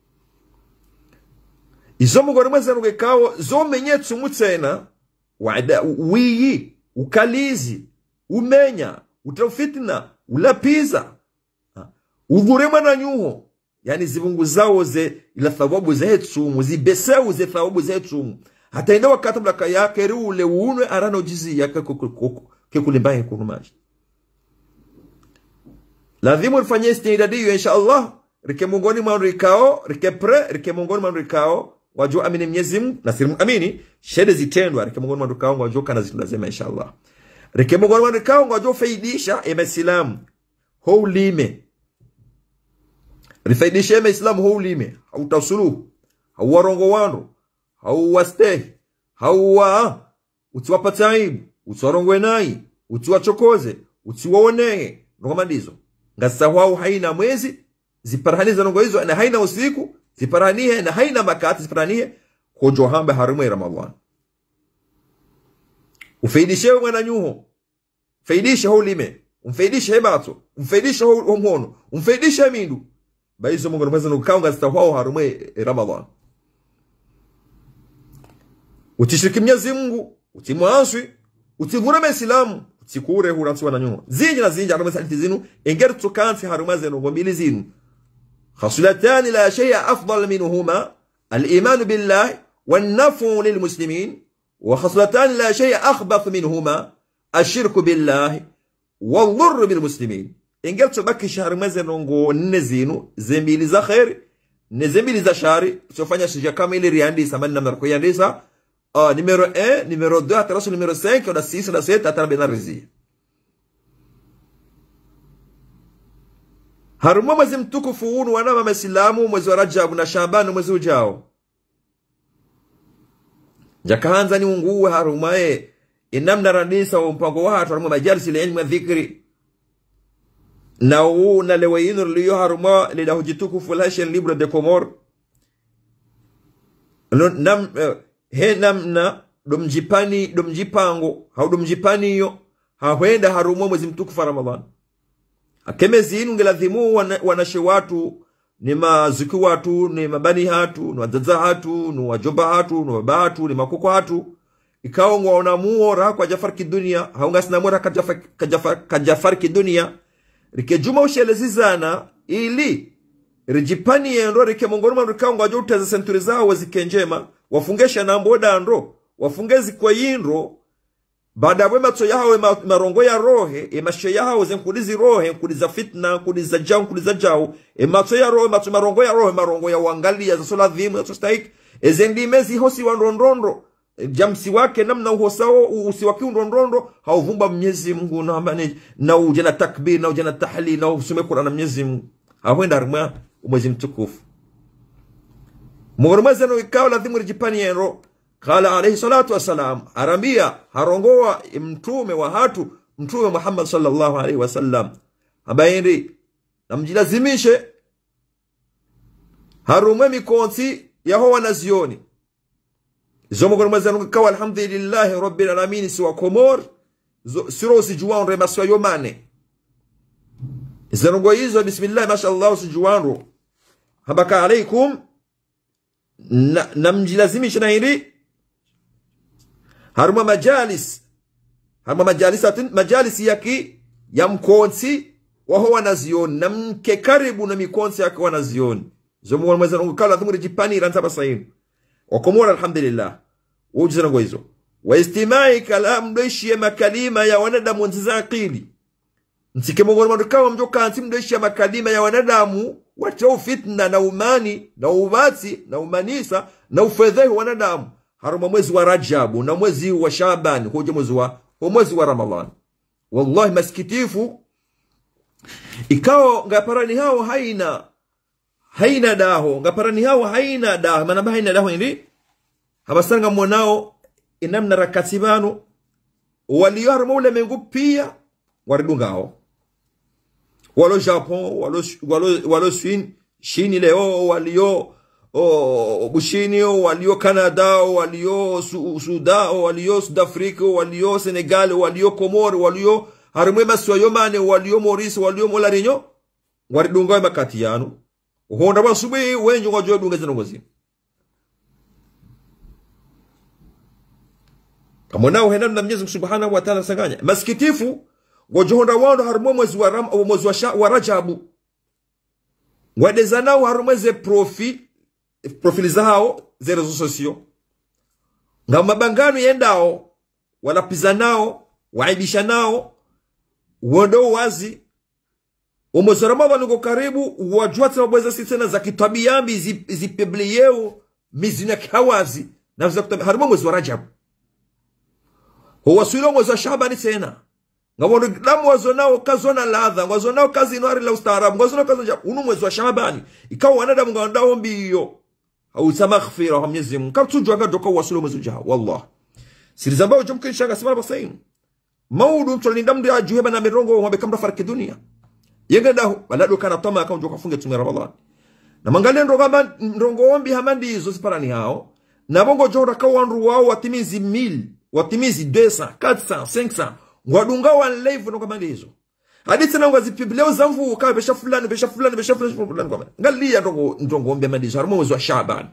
izo mugore mweze ngekao zo menyetsu mutsena wada wiyi ukalizi umenya utafitna ulapiza udhure mwananyuho yani zibungu zao ze ila thawabu zetu zibesau ze thawabu zetu hata enda wakati mlaka yake ule unwe arano jizi yake kulimbaye kunumaji lazima ufanye istidadi inshallah rike mongoni mwanrikao rike pre rike mongoni mwanrikao wajua amini Mwenyezi Mungu na sirimu amini shede zitendwa rike mongoni mwanrikao wajua kana zitulazema inshallah rike mongoni mwanrikao wajua faidisha emesilamu houlime rifaidisha Islamu houlime hautasuluhu hauwarongo wando hauwastehi hauwa utiwapata aibu utiwarongwe nai utiwachokoze utiwaonee ngomandizo ngasa wao haina mwezi ziparahani za nongo hizo na haina usiku ziparahanihe na haina makati ziparahanihe kojo hamba harumu ya Ramadhan ufaidishe mwananyuho faidisha houlime umfaidisha hebato umfaidisha homono umfaidisha mindu baizo Mungu mweza nukaunga zitawao harume Ramadhan utishiriki Mwenyezi Mungu utimwanswi utivura Maislamu utikure huransi wananyuho zinja na zinja harume saliti zinu engeri tukansi harume zenu gombili zinu khasulatani la shay'a afdal minhuma al-iman billah wan-nafu lil-muslimin wa khasulatani la shay'a akhbath minhuma ash-shirku billah wal-dhurr bil-muslimin engel tubaki shahar mazeno ngo nezinu zembili za khair nezembili za shari tufanya shija kama ile riandi samani namna ko yandisa numero 1 numero 2 ataraso numero 5 na 6 na 7 atarabena rizi harumo mwezi mtukufu unu wanama Maislamu mwezi wa Rajab na Shaaban mwezi ujao jakaanza ni unguwe harumae inamna randisa wa mpango watu harumo majalisi ilmu wa dhikri na na lewayinu liyo haruma lila hujitukufu lashen libra de Comor namna domjipango hau domjipani yo hawenda haruma mwezi mtukufu Ramadhan akemezi inu ngeladhimu wanashe watu ni mazuki watu ni mabani hatu ni wazaza hatu ni wajomba hatu ni wabatu ni makoko hatu ikawa ngwaonamuo kwa jafarki dunia haunga sinamura kajafarki dunia rike juma ushelezizana ili rijipani yendo rike mongoni mwanrikao ngwajo uteza senturi zao wazikenjema wafungesha na mboda ando wafungezi kwa yindro baada we mato yahawe marongo ya rohe mashe yahawe zenkudizi rohe kudiza fitna kudiza jao mato ya rohe marongo ya rohe marongo ya wangali ya zasola dhimu ya tostaik ezendimezi hosi wandrondondo jamsi wake namna uhosao usiwaki ndondondo hauvumba Mwenyezi Mungu na amani na ujana takbir na ujana tahlil na usome Qur'an Mwenyezi Mungu hawenda arma mwezi mtukufu mwezi no ikao lazima rijipani yero qala alayhi salatu wasalam arambia harongoa mtume wa hatu mtume Muhammad sallallahu alayhi wasallam habaindi namjilazimishe harume mikonsi yaho wanazioni zomo kwa mwezi kwa alhamdulillah rabbil alamin siwa Comor siro sijuan remaswa yomane zanongo hizo bismillah mashallah sijuan habaka alaikum namjilazimisha na hili haruma majalis majalis yaki ya mkonsi waho wanazioni na mke karibu na mikonsi yake wanazioni zomu mweza ngukala thumuri jipani ranta basayin wakomora alhamdulillah wujizana ngo hizo wa istimai kalam doishi makalima ya wanadamu nziza akili nsike mongoni mandukawa mjoka ansi mdoishi makalima ya wanadamu watao fitna na umani na ubati na umanisa na ufedhehu wanadamu haruma mwezi wa Rajabu na mwezi wa Shaaban hoja mwezi wa Ramadhan. Wallahi masikitifu ikao ngaparani hao haina daho ngaparani hao haina daho maana haina daho ndi habasanga mwanao inamna rakatibano walio haruma ule mengu pia waridungao walo Japon walo Chini leo walio Bushini walio Canada walio Sudan walio South Africa walio Senegal walio Comore walio harimwe maswayomane walio Maurice walio Molarinyo waridunga makati yanu honda basubi wenjo ngojo dunga zinongozi kamona uhenda na Mwenyezi Subhanahu wa Ta'ala sanganya masikitifu ngojo honda wando harimwe mwezi wa Rajabu wadezanao harumweze profili zao ze rezo sosio nga mabangano yendao walapizanao waibishanao wondo wazi umozorama wanuko karibu wajuata mabweza sitena za kitabiyambi zipebliyeo mizina kawazi na harumwe mwezi wa Rajabu huwasuilo mwezi wa Shaabani tena ngawondo damu wazonao kazona ladha wazonao kazi inwari la ustaarabu wazonao kazi unu mwezi wa Shaabani ikawa wanadamu ngawandao mbiyo au samaghfira wa Mwenyezi Mungu kaptujwa gadoka wasulo mwezi ujao wallah sirizamba ujumke shanga simara basayin maudu mtulinda mdu ajuheba na mirongo wabekamra farki dunia yengenda balado kana tama akaunjo kafunge tume Ramadhan na mangalia ndongo ombi hamandi hizo siparani hao na bongo jora kawanru wao watimizi 1000 watimizi 200 400 500 wadunga wa live no kama hizo hadithi na ngazipibleo zamvu kawa besha fulani kwa ngalia ndongo ombi hamandi harimo mwezi wa Shaaban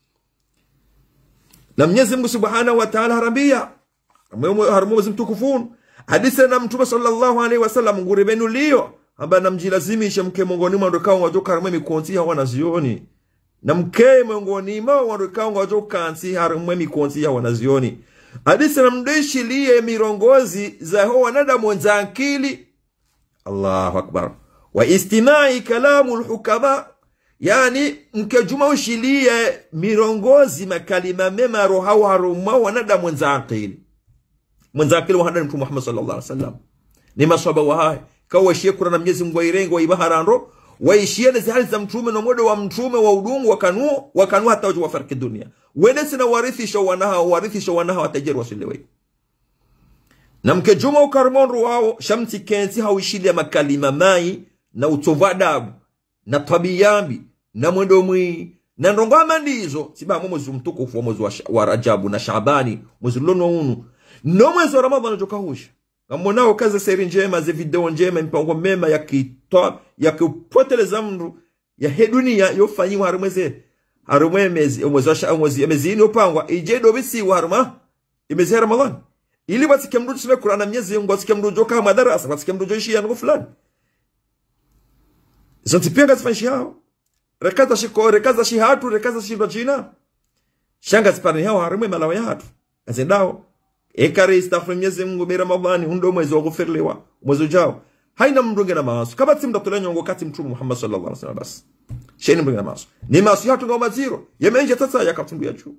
na Mwenyezi Mungu Subhanahu wa Ta'ala harambia harimo mwezi mtukufun hadithi na Mtume sallallahu alaihi wasallam nguribenu lio amba namjilazimisha mke mongoni mwa ndokao wajoka harimo mikonzi hawa wanazioni na mke mongoni mwa ndokao wajoka ansi harimo mikonzi hawa wanazioni hadithi na mdeshi liye mirongozi za ho wanadamu wenza akili Allahu akbar wa istimai kalamul hukama yani mkejuma ushilie mirongozi makalima mema roha haruma wanadamu wenza akili wanadamu Mtume Muhammad sallallahu alaihi wasallam ni maswahaba wa hai kawashie Qur'an Mwenyezi Mungu irengo ibaharando waishie na hali za mtume na modo wa mtume wa udungu wakanu hata wajua farki dunia wenesi na warithisha wanaha watajeru wasilewe na mkejuma ukarmonru wao shamti kenzi hawishile makalima mai na utovadabu na tabiyambi na mwendo mwi na ndongama ndizo siba mwezi mtukufu wa mwezi wa Rajabu na Shaabani mwezi lono unu no mwezi wa Ramadhani jokahusha ngamonao kaza seri njema ze video njema mpango mema ya kupoteleza mru ya hedunia yofanyiwa harumwe mwezi ino pangwa ijedo bisi wa haruma imezi Ramadhan ili watike mdu tusime Qur'an na Mwenyezi Mungu watike mdu joka madarasa watike mdu joishi ya ngo fulani zonti pia ngazifanyishi hao rekaza shihatu rekaza shibajina shanga zipani hao harumwe malawa ya hatu azendao ekari istaghfir Mwenyezi Mungu bi Ramadhani hundo mwezi wa kufirliwa mwezi ujao haina mndunge na maasu kama timu mdatolea nyongo kati Mtume Muhammad sallallahu alaihi wasallam basi sheni mndunge na maasu ni maasu hatu ngoma zero yemenje tata yakatundu ya juu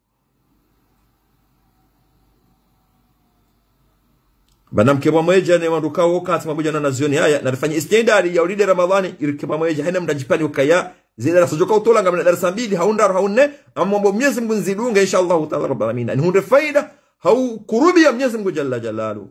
bana mkeba mweja ne wanduka wakati mamoja na nazioni haya na rifanye istindari ya ulide Ramadhani irikeba mweja haina mdajipani ukaya zile rasojoka utola ngamna darasa mbili haundar haunne amombo Mwenyezi Mungu nzidunga inshallah ta'ala rabbul alamin ni hunde faida hau kurubi ya Mwenyezi Mungu jalla jalalu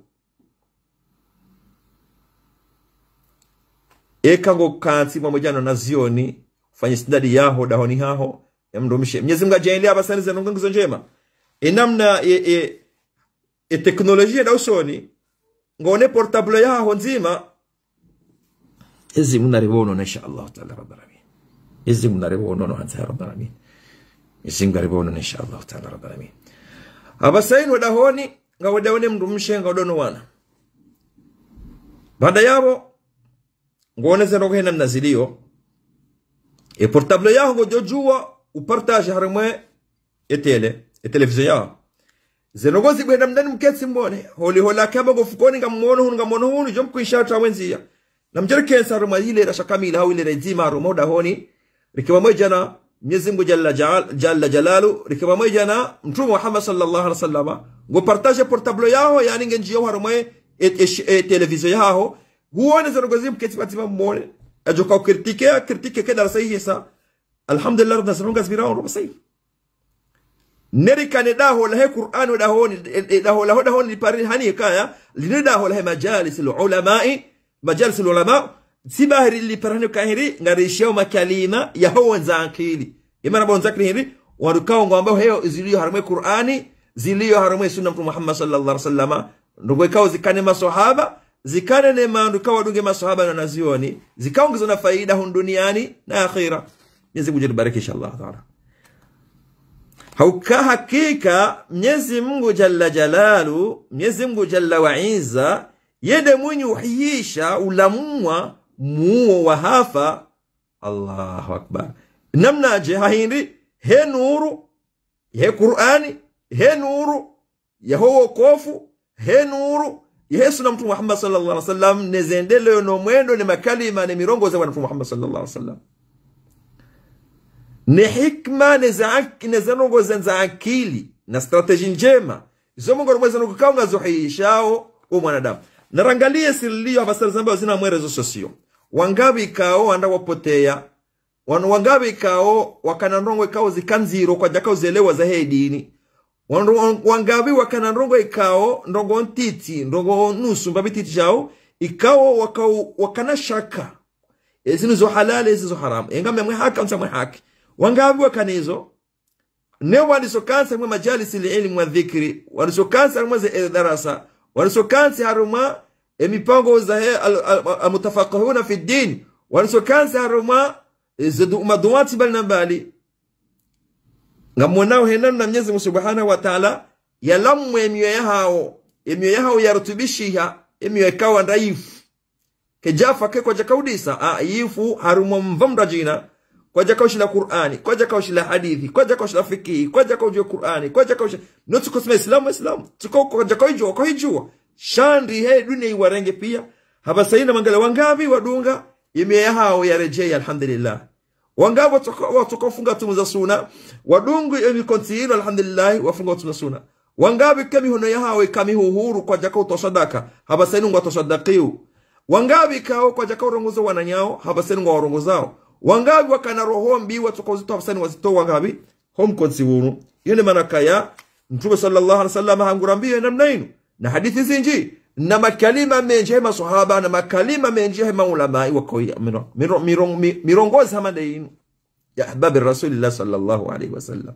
ekango kanti mamoja na nazioni fanye istindari yaho dahoni haho yamndomishe Mwenyezi Mungu ajaendelea basani za ngongo njema enamna teknolojia da usoni ngone portable yaho nzima ezi munaribono na inshallah ta'ala rabbul alamin ezi munaribono no hanta rabbul alamin ezi munaribono na inshallah ta'ala rabbul alamin abasaini wadahoni ngawadaone mndumishe ngawadono wana Baada yabo ngone zero hena mnazilio e portable yao ngojojua upartage harimwe television yao zenogozi bwenda mdani mketsi mbone holi hola kama gofukoni ngamono hunu jom kuishata wenzia na mjere kensa haruma ile rasha kamila hau ile rejima harumoda honi rikiwa moja na Mwenyezi Mungu jalla jalalu rikiwa moja na Mtume Muhammad sallallahu alaihi wasallam go partage portable yao yani ngenjio harume television yao huone zenogozi mketsi batima mbone ajoka kritike kada sahihi sa alhamdulillah rabbil alamin zbirao ro sahihi nerika ne daho la Qur'an da honi pari hani kaya linida la majalis ulama sibahiri li parani kahiri ngarishio makalima ya hawanza akili imana bonza akili warukao ngomba heyo ziliyo harume Qur'ani ziliyo harume sunna Mtume Muhammad sallallahu alaihi wasallam ndogo ikao zikane maswahaba zikane ne manduka wadunge maswahaba na nazioni zikaongeza na faida hon duniani na akhira. Mwenyezi Mungu bariki inshallah taala. Hauka hakika Mwenyezi Mungu jalla jalalu Mwenyezi Mungu jalla wa izza yede mwenye uhiisha ulamua muo wa hafa. Allahu akbar. Namna je hahindi he nuru he Qur'ani he nuru ya huo kofu he nuru Yesu na Mtume Muhammad sallallahu alaihi wasallam nezendele no mwendo ni makalima ni mirongo za Mtume Muhammad sallallahu alaihi wasallam ni hikma nezanongo za akili na strategy njema zomongo mwezano kukaunga zohiishao o mwanadamu. Narangalie silio abasara zamba zina mwerezo sosio wangabi kao anda wapotea wangabi kao wakanandongo kao zikanziro kwa jakao zelewa za hedini wangabi wakanandongo ikao ndongo ntiti ndongo nusu mbabi titi jao ikao wakana shaka ezinu zo halali ezizo haram engame mwe haka msa mwe haki wangabi wakanizo ne walisokansa mwe majalisi ilmu wa dhikri walisokansa mwe za darasa walisokansa haruma mipango za almutafaqihuna fi din walisokansa haruma zadu maduati balnambali ngamonao henana na Mwenyezi Mungu Subhanahu wa Ta'ala yalamu emyo yao yarutubishiha emyo ikawa ndaifu kejafa ke kwa jakaudisa yifu haruma mvamrajina kwa jakaushila Qur'ani kwa jakaushila hadithi kwa jakaushila fiqh kwa jakaujua Qur'ani kwa jakaushila notu kusema Islam tuko kwa jakaujua kwa hijua shandi he dunia iwarenge pia haba saina mangala wangabi wadunga imya hao yarejea alhamdulillah wangabi watukofunga tumu za sunna wadungu emikontiino alhamdulillah wafunga tumu za sunna wangabi kami hono yao kami uhuru kwa jakau tosadaka haba saina ngwa tosadaqiu wangabi kao kwa jakau rongozo wananyao haba saina ngwa rongozo wangabi wakana roho mbiwa tukozito haba saina wazito wangabi hom konsiwuru yene manakaya Mtume sallallahu alaihi wasallam hangurambia namna inu na hadithi zinji na makalima menje maswahaba na makalima menje maulama wakoya mirongozi hamadainu ya ahbabi rasulillah sallallahu alaihi wasallam.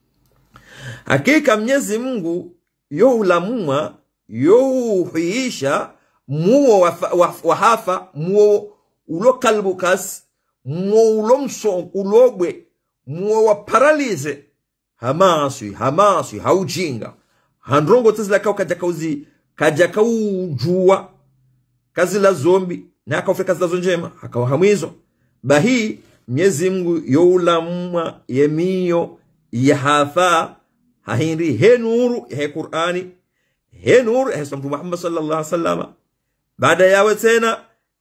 Hakika Mwenyezi Mungu yo ulamua yo huisha muo wa hafa muo ulo kalbukas muo ulo msong ulogwe muo wa paralize hamasi haujinga handrongo tazila kao kajakau jua kazi la zombi na akaufika kazi la zonjema hakawa hamwizo bahi Mwenyezi Mungu youlamwa yemiyo yahafa hahindi he nuru he Qur'ani he nuru he Mtume Muhammad sallallahu alaihi wasallam baada yawe tena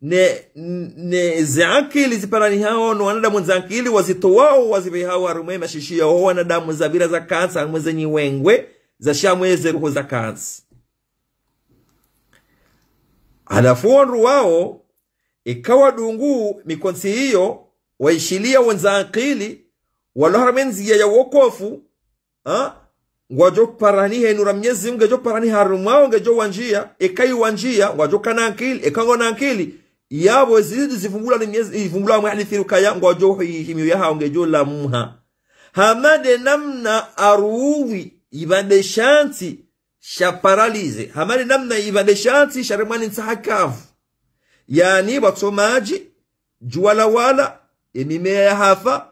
ne zakili ziparani hao no wanadamu zakili wazito wao wazibe hao warume mashishia wao wanadamu zabira za kansa mwenye wengwe za shamweze ruho za kansa alafu wao ikawa dungu mikonsi hiyo waishilia wanzakili walharamenzi ya wokofu ngwajo parani henura Mwenyezi Mungu ngwajo parani harumao ngwajo wanjia ekai wanjia ngwajo kana akili ekango na akili yabo zidi zifungula ni Mwenyezi ifungula mhadithiru kaya ngwajo himiyo ya hao ngwajo la muha hamade namna aruwi ibande shanti sha paralize hamade namna ibande shanti sharimani nsahakavu yani batsomaji juwala wala emimea ya hafa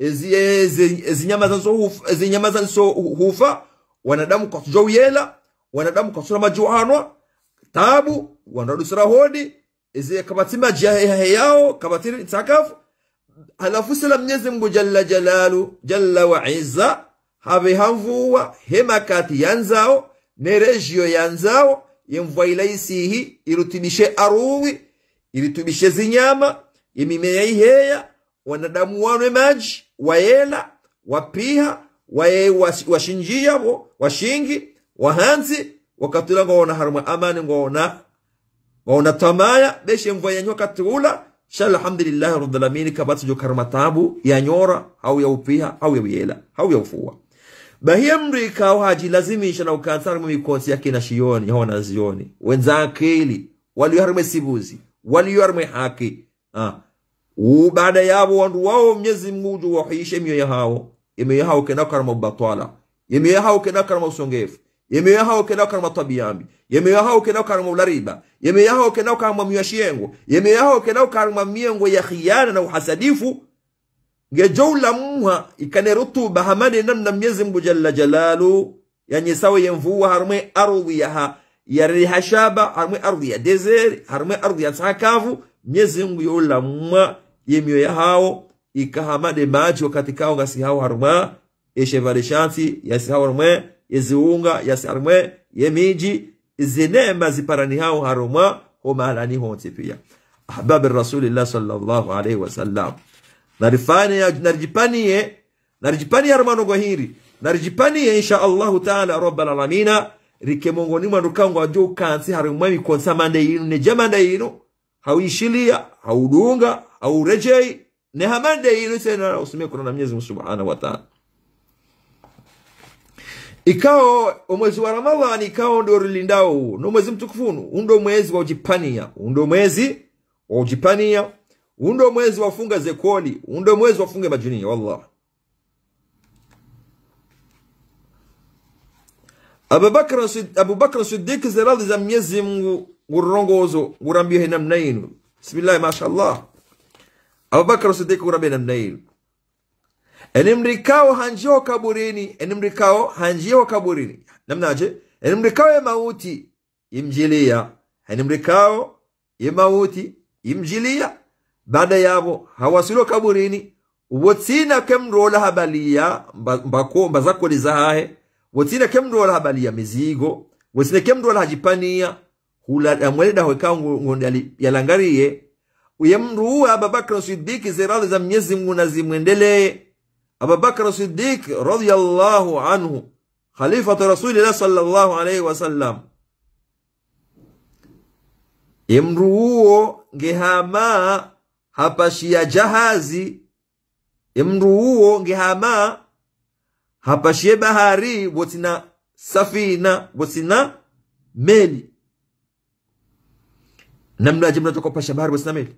ezinyamaza nso hufa wanadamu kwa tujawiyela wanadamu kwa sura majuhanwa tabu wanadusira hodi eze kabati maji yao kabati sakafu halafu sala Mwenyezi Mungu jalla jalalu jalla wa izza habe hamvua hemakati yanzao nerejio yanzao yemvua ilaisihi irutubishe aruwi irutubishe zinyama imimea iheya wanadamu wanwe maji waela wapiha wae washinjia bo washingi wahanzi wakatula ngona harma amani ngona tamaya beshe mvua yanyo katula shala alhamdulillah rabbil alamin kabatu jo karmatabu ya nyora au ya upiha au ya yela au ya ufua bahia mrika au haji lazimisha na ukansar mmikonsi yake na shioni hona zioni wenzake ili waliharme sibuzi waliharme haki baada yabo wandu wao Mwenyezi Mungu wahishe mioyo hao imioyo hao kena karma batwala imioyo hao kena karma usongefu imioyo hao kena karma tabiambi imioyo hao kena karma ulariba imioyo hao kena karma miashiengo imioyo hao kena karma miengo ya khiyana na uhasadifu ngejoula muha ikane rutuba hamane namna Mwenyezi Mungu jalla jalalu yani sawa yemvua harme ardhi ya rihashaba harme ardhi ya desert harme ardhi ya sakavu Mwenyezi Mungu yola mwa yemioyo hao ikahamade maji wakati kao ngasi hao harma eshevarishanti yasi hao harma yeziunga yasi harma yemiji zinema ziparani hao harma homalani honti pia ahbabi rasulillah sallallahu alaihi wasallam narijipani harmano gohiri narijipani insha Allah taala rabbal alamin rike mongoni mwa ndukango ajo kansi harma mikonsa mande yinu ne jamanda yinu hauishilia haudunga haurejei ne hamande yinu tena usime kuna na Mwenyezi Mungu subhanahu wa ta'ala ikao mwezi wa Ramadhani ikao ndio lindao no mwezi mtukufunu undo mwezi wa ujipania undo mwezi wa ujipania undo mwezi wa funga zekoli undo mwezi wa funga majuni wallah Abu Bakr Siddiq zirali za Mwenyezi Mungu ngurongozo ngurambie hina mnainu bismillah mashallah Abu Bakr Siddiq ngurambie hina mnainu enimrikao hanjio kaburini namnaje enimrikao ya mauti imjilia enimrikao ya mauti imjilia baada yabo hawasilo kaburini wotina kemrola habalia mbako mbazako lizahe wotina kemrola habalia mizigo wotina kemrola hajipania hula amweleda hwekao ngondali yalangariye uyemruwa Abu Bakr Siddiq zirali za Mwenyezi Mungu nazimwendelee Abu Bakr Siddiq radiyallahu anhu khalifatu Rasulillah sallallahu alayhi wasallam imruo ngehama hapashia jahazi imruo ngehama hapashie bahari botina safina botina meli namna jimna tukopasha bahari botina meli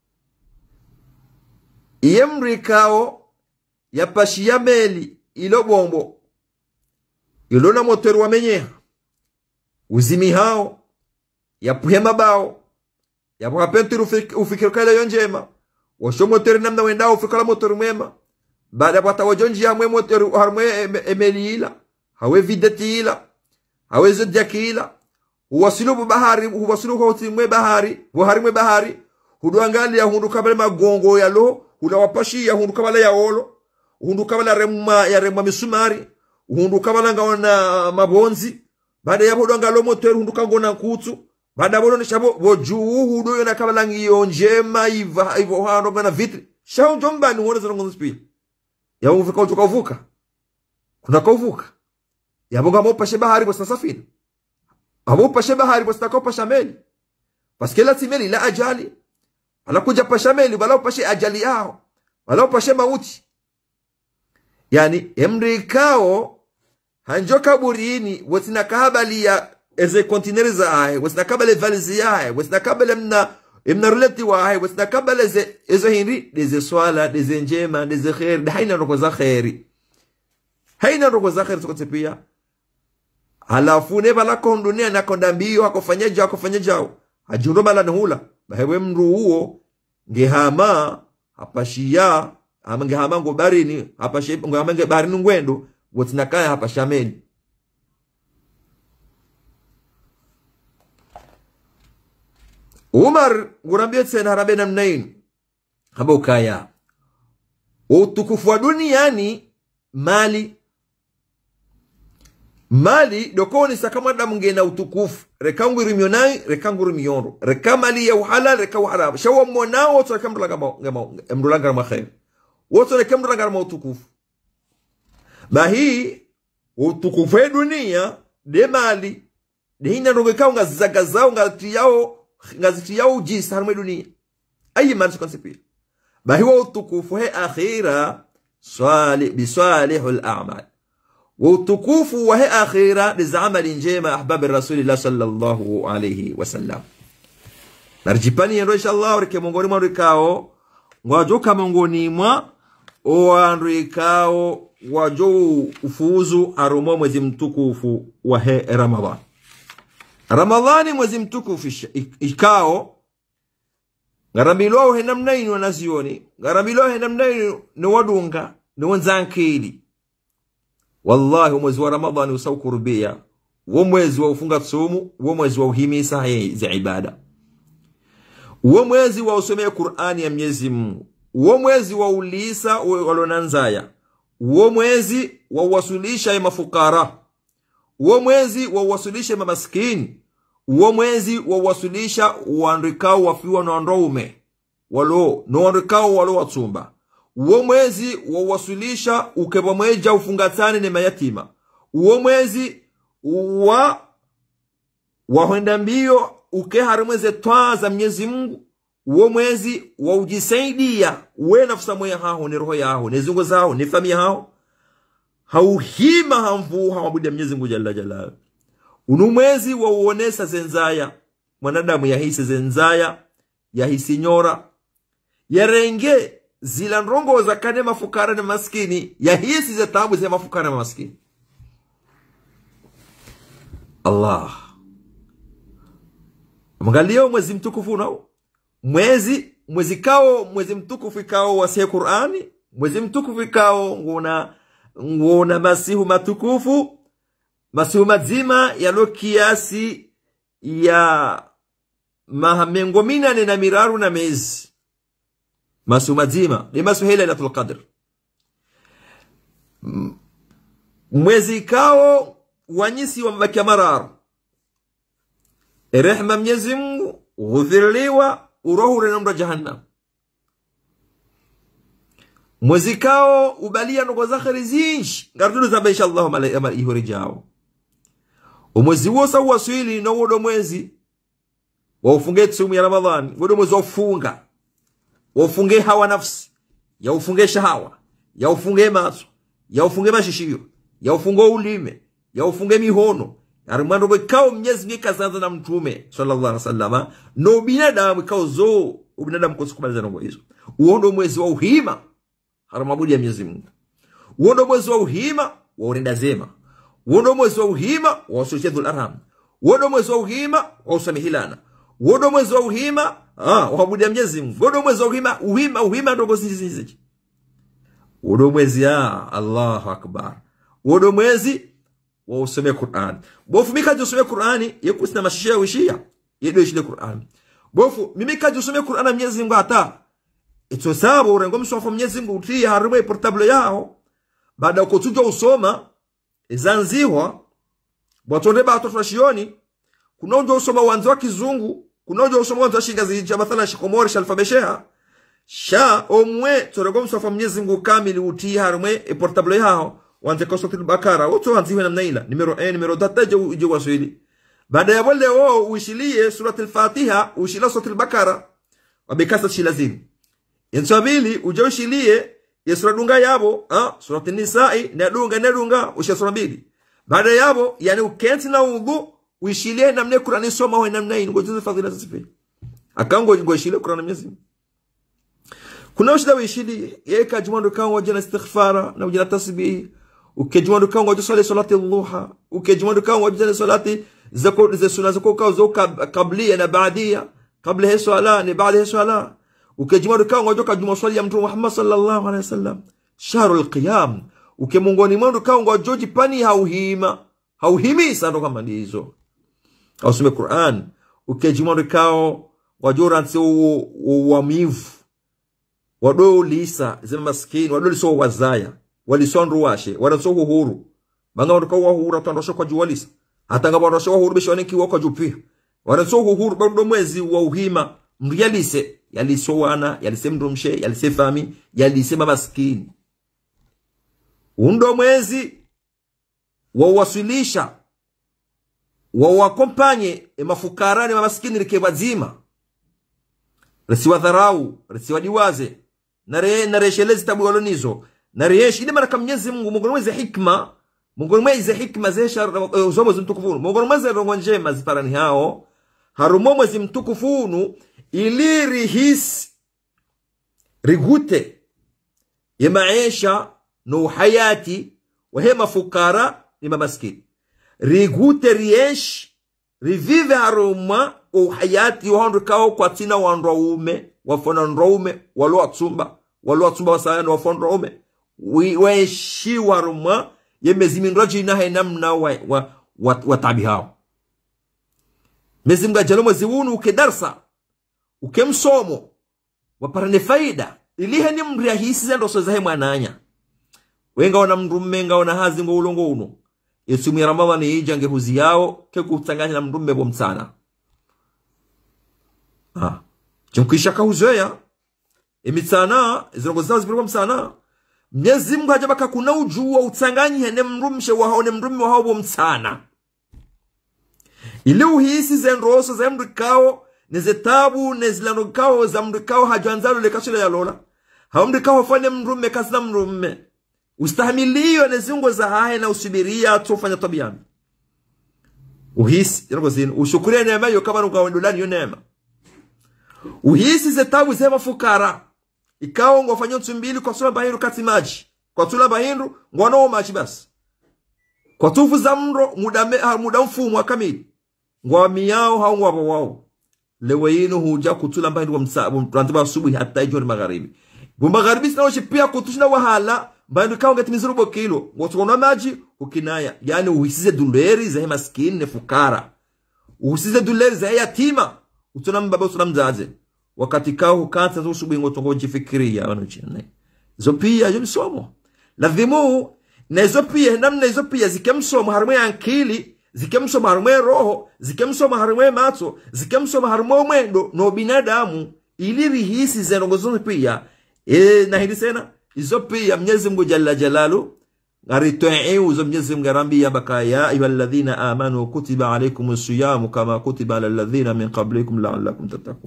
yemrikao yapashia meli ilo bombo ilo na motoru wamenyeha uzimi hao yapuhema bao yapuhapenturu ufikirukala yonjema washo motoru namna wendao ufikala motoru mwema baada wata wajonji ya mwe motoru harmwe emeli ila hawe videti ila hawe zodiaki ila huwasilu bahari huwasilu hoti mwe bahari buhari mwe bahari huduangali ya hundu kabale magongo ya lo hula wapashi ya hundu kabale ya olo hundu kabala remma misumari hundu kabala ngaona mabonzi baada ya bodo ngalo motor hundu kangona kutsu baada bodo ni shabo boju hudu yona kabala ngiyo njema ivo hano ngana vitri shao njomba ni wona zongo speed ya uvika uvuka kuna kauvuka ya bonga mopashe bahari bosta safina abo pashe bahari bosta kopasha meli paske la timeli la ajali ala kuja pasha meli bala pashe ajali yao bala pashe mauti yani emrikao hanjo kaburini wotina kahabali ya eze kontineri za ahe wotina kabale valizi ya ahe wotina kabale mna ruleti wa ahe wotina kabale ezo hinri deze swala deze njema deze khairi haina roko za khairi tukote pia halafu neba la kondunia na kondambio hakofanya jao hajundo bala nuhula bahewe mru huo ngehama hapashia amange hamango barini hapashe ngamange barini ngwendo wotinakaya hapashameni Umar ngurambia tena harabe na mnain haba ukaya utukufu wa duniani mali dokoni sakamada mungena utukufu rekangu rimionai rekangu rimiondo rekamali ya uhalal rekawu haram shawa mwanao wote rekamdulanga makhair wote rekamdulanga utukufu bahi utukufu wa dunia de mali de hina rogekao ngazagazao ngazitiyao jisa harumwe dunia ayi mali sukansipia bahi wa utukufu he akhira bisalihul a'mal وتكوفوا وهي آخرة لزعمل جيمة أحباب الرسول الله صلى الله عليه وسلم نرجباني إن شاء الله وركي مونغوني ما ركاو وجوكا مونغوني ما وانركاو وجو ufuzu arumo mwezi mtukufu wa Ramadhan. Ramadhani mwezi mtukufu ikao ngarambiloho henamnaini wanazioni ngarambiloho henamnaini ni wadunga ni wanzankili. Wallahi mwezi wa Ramadhani usaukurubia mwezi wa ufunga tsumu mwezi wa uhimisa za ibada mwezi wa usomea Qur'ani ya Mwenyezi Mungu mwezi wa ulisa walonanzaya mwezi wa wasulisha ya mafukara mwezi wa wasulisha ya maskini mwezi wa wasulisha waandikao wafiwa na ndoume walo no waandikao walo watsumba mwezi wa wasulisha ukeba mweja ufungatane ne mayatima mwezi wa wahenda mbio ukeharimweze toa za Mwenyezi Mungu mwezi wa ujisaidia we nafsa moya hao ni roho yao ni zungo zao ni familia hao hauhima hamvu hawabudia Mwenyezi Mungu jalla jalla mwezi wa uonesa zenzaya mwanadamu yahisi zenzaya yahisi nyora yarenge zila nrongo za kane mafukara na maskini yahisi za tabu za mafukara na maskini Allah mwangalia mwezi mtukufu nao mwezi mtukufu ikao wasiye Qur'ani mwezi mtukufu ikao nguna masihu matukufu masihu mazima yalo kiasi ya mahamengo minane na miraru na mezi masihu mazima ni masihu Lailatul Qadr mwezi ikao wanyisi wa mbakia mararu rehma Mwenyezi Mungu ghufirliwa urohu renomra jahannam mwezi kao ubalia ndogo za khari zinshi ngardulu zamba inshallah mala ihorijao mwezi wosa waswili no wodo mwezi wa ufunge tsumu ya Ramadhani wodo mwezi wa ufunge hawa nafsi ya ufunge shahawa ya ufunge maso ya ufunge mashishio ya ufunge ulime ya ufunge mihono arimando kao Mwenyezi ngikazaza na mtume sallallahu alaihi wasallam no binadamu kao zo ubinadamu kusukubaliza ngo hizo uondo mwezi wa uhima haramabudi ya Mwenyezi Mungu uondo mwezi wa uhima wa urenda zema uondo mwezi wa uhima wa usushedhul arham uondo mwezi wa uhima wa usamihilana uondo mwezi wa uhima wa abudi ya Mwenyezi Mungu uondo mwezi wa uhima ndogo sisi uondo mwezi Allahu akbar uondo mwezi wa usome Qur'an bofu mikaji usome Qur'ani yekusina mashishia wishia yedo ishile Qur'an bofu mimikaji usome Qur'an Mwenyezi Mungu hata ito sababu urengo mswafa Mwenyezi Mungu utia harume portable yao baada ukotuja usoma zanziwa botonde ba tofashioni kunojo usoma wanzo wa kizungu kunojo usoma wanzo wa shingazi cha mathala shikomori shalfabesheha sha omwe torego mswafa Mwenyezi Mungu kamili utia harume portable yao wanze kwa suratul Bakara wote wanziwe namna ila numero 1 numero 3 je waswili baada ya wale wao uishilie suratul Fatiha ushila suratul Bakara wabekasa shilazini insabili ujoshilie ya sura dunga yabo suratul Nisa'i na dunga usha sura 2 baada yabo yani ukenti na udhu uishilie namna Qur'ani soma wa namna hii ngoje fadhila zisifi akango ngoishilie Qur'ani Mwenyezi kuna ushida uishilie yeka jumando kango jana istighfara na jana tasbih ukejumando kango wajisali salati dhuha ukejumando kango wajisali salati za sunna zako kauzo kablia na baadia kabla hiyo swala ni baada hiyo swala ukejumando kango wajoka juma swali ya mtume Muhammad sallallahu alaihi wasallam shahrul qiyam ukemongoni mwando kango wajoji pani hauhimi sana kama ndizo ausome Qur'an ukejumando kango wajora nse wamivu wado lisa zema maskini wado liso wazaya walisondu washe wadaso uhuru banga wado kwa uhuru atandosho kwa juwalisa hata nga wado uhuru bishwane kiwa kwa jupia wadaso uhuru bado mwezi wa uhima mriyalise yaliso wana yalise mdumshe yalise fami yalise maskini undo mwezi wawasilisha wawakompanye mafukarani maskini rikebazima resiwa dharau resiwa diwaze nareshelezi tabu walonizo nareshi ile maraka Mwenyezi Mungu mwezi hikma mwezi hikma zesha zomo zimtukufunu mwezi rongo njema ziparani hao harumo mwezi mtukufunu ili rihisi rigute ya maisha no hayati wahema fukara ni maskini rigute riesh rivive haruma o hayati wahandu kao kwa tina wandraume wafona ndraume walo atsumba wasayana wafona ndraume weshi waruma yemezimindwaji na hainamna watabi hao mezimga jalomo ziwunu ukedarsa ukemsomo waparane faida ilihe ni mrihisi zendo sozahe mwananya wenga wana mrume nga wana hazi ngo ulongo uno Yesu ya Ramadhani ijange huzi yao keku utanganya na mrume bo mtana chumkisha kahuzoya emitana zirongo zao zibiruwa mtana Mwenyezi Mungu hajabaka kuna ujua utanganyi hene mrumshe wahao ne mrume wahao bo mtana ili uhisi zenroso za mrikao nezetabu nezilano za mrikao hajanzalo lekashile ya lola hao mrikao fane mrume kasina mrume ustahamiliyo nezingo za hae na usubiria tufanya tabiani uhisi yanagozini ushukuria neema yo kama nukawendulani yo neema uhisi zetabu zema fukara ikawo ngofanya ntumbili kwa tula bahindu kati maji kwa tula bahindu ngwano maji basi kwa tufu za mro muda mfumu wa kamili ngwa miyao hao ngwa wao lewe yinu huja kutula bahindu wa mrantiba asubuhi hata ijoni magharibi magharibi sinaoshi pia kutushina wahala bandu kao ngati mizurubo kilo ngotukona maji ukinaya yani uhisize duleri za maskini ne fukara uhisize duleri za yatima utuna mbaba utuna mzaze wakati kao hukata zo subuhi ngotongo jifikiria wanochene zopia yo msomo lazimu na zopia namna zopia zikemsomo harumwe ankili zikemsomo harumwe roho zikemsomo harumwe macho zikemsomo harumwe mwendo no binadamu ili rihisi zenongozo pia na hindi sena izo pia Mwenyezi Mungu jalla jalalu ngaritoe uzo Mwenyezi Mungu rambia bakaya ayyuhalladhina amanu kutiba alaykumus siyamu kama kutiba alal ladhina min qablikum la'allakum tattaqun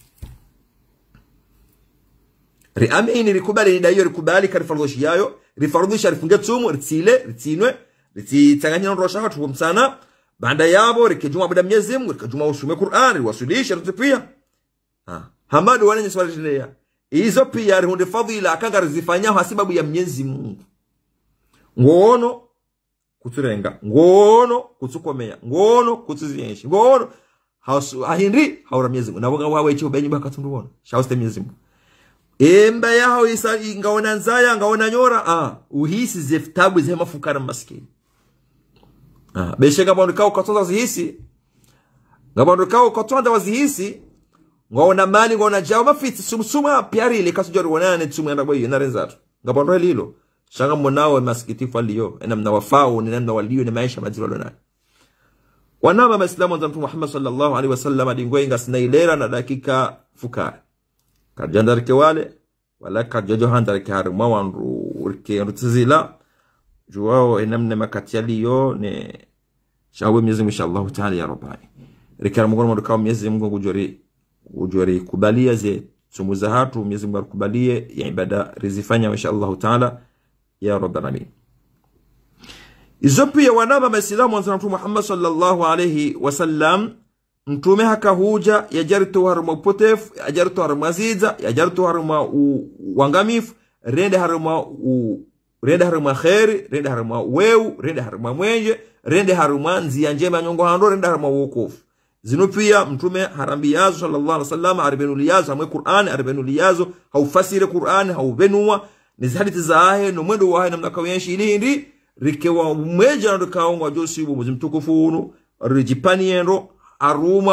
riamini rikubali dayo rikubali karifardhoshi yayo rifardhisha rifunge tsumu ritinwe rititanganya ndosha watu msana baada yabo rikijuma baada Mwenyezi Mungu rikijuma ushume Qur'an riwasilisha pia hamadu wananye swali izo pia rihunde fadhila akanga rizifanya hasibabu ya Mwenyezi Mungu ngono kuturenga ngono kutukomea ngono kutuzienshi ngono ahindri haura Mwenyezi Mungu nabo wawe icho benyi bakatunduona shauste Mwenyezi Mungu emba yao isa ngaona nzaya ngaona nyora uhisi zeftabu ze mafukara maskini besheka bandu kao katonda zihisi ngabandu kao katonda wazihisi ngaona mali ngaona jawa mafiti sumsuma piari ile kasujari wanane tsumu enda boyo narenzatu ngabondo lilo shanga monao masikitifu aliyo ena mnawafao ni namna walio ni maisha majiro lona wanama maislamu wa Muhammad sallallahu alaihi wasallam adingoinga sinailera na dakika fukara karjandarike wale wala karjojo handarike haruma wanru urke rutizila juwao enamne makati aliyo ne shawe Mwenyezi Mungu inshallah taala ya rabbani rikara mgono mkao Mwenyezi Mungu ujori kubalia ze sumuza hatu Mwenyezi Mungu akubalie ya ibada rizifanya inshallah taala ya rabbal alamin izopi ya wanaba maislamu wa Muhammad sallallahu alayhi wasallam mtume hakahuja yajartu haruma potefu yajartu haruma ziza yajartu haruma wangamifu rende haruma khairi rende haruma weu rende haruma mwenje rende haruma nzia njema nyongo hando rende haruma wokofu zinu pia mtume harambiyazo sallallahu alaihi wasallam arbenuliyazo hamwe Qur'an arbenuliyazo haufasire Qur'an haubenua nizi hadithi zahe no mwendo wahe namna kawenshi ili hindi rikewa mweja na kaongwa josibu mzimtukufu unu rijipani endo aruma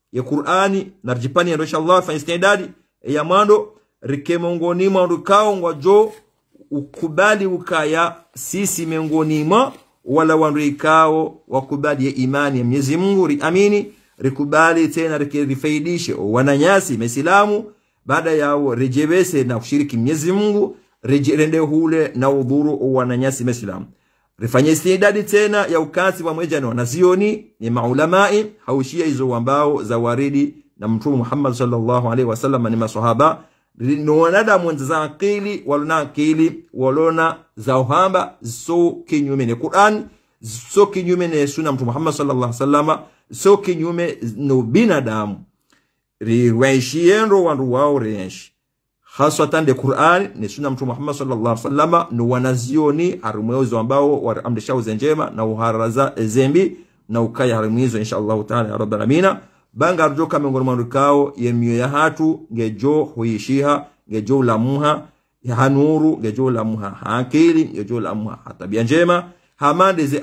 ya Qur'ani narjipani ya inshallah fa istidadi ya mando rike miongoni mwa rukao ngwajo ukubali ukaya sisi miongoni mwa wala wanrikao wakubali ya imani ya Mwenyezi Mungu riamini rikubali tena rifaidishe wananyasi Maislamu baada ya rejebese na kushiriki Mwenyezi Mungu rende hule na udhuru wananyasi Maislamu rifanye istidadi tena ya ukati wa mweja na wanazioni ni maulamai haushia hizo ambao za waridi na Mtume Muhammad sallallahu alaihi wasallam ni maswahaba no wanadamu za akili walona akili walona za uhamba so kinyume ni Qur'an so kinyume ni sunna Mtume Muhammad sallallahu alaihi wasallam so kinyume no binadamu riwaishiendo wandu wao renshi haswatan de Qur'an ni sunna Mtume Muhammad sallallahu alaihi wasallam no wanazioni harumwezo ambao waramdeshao zenjema na uharaza zembi na ukaya harumwezo inshallah taala ya rabbal alamin banga arjoka miongoni mwa rukao yemyo ya hatu ngejo huishiha ngejo lamuha hanuru ngejo lamuha hakili ngejo lamuha tabia njema hama deze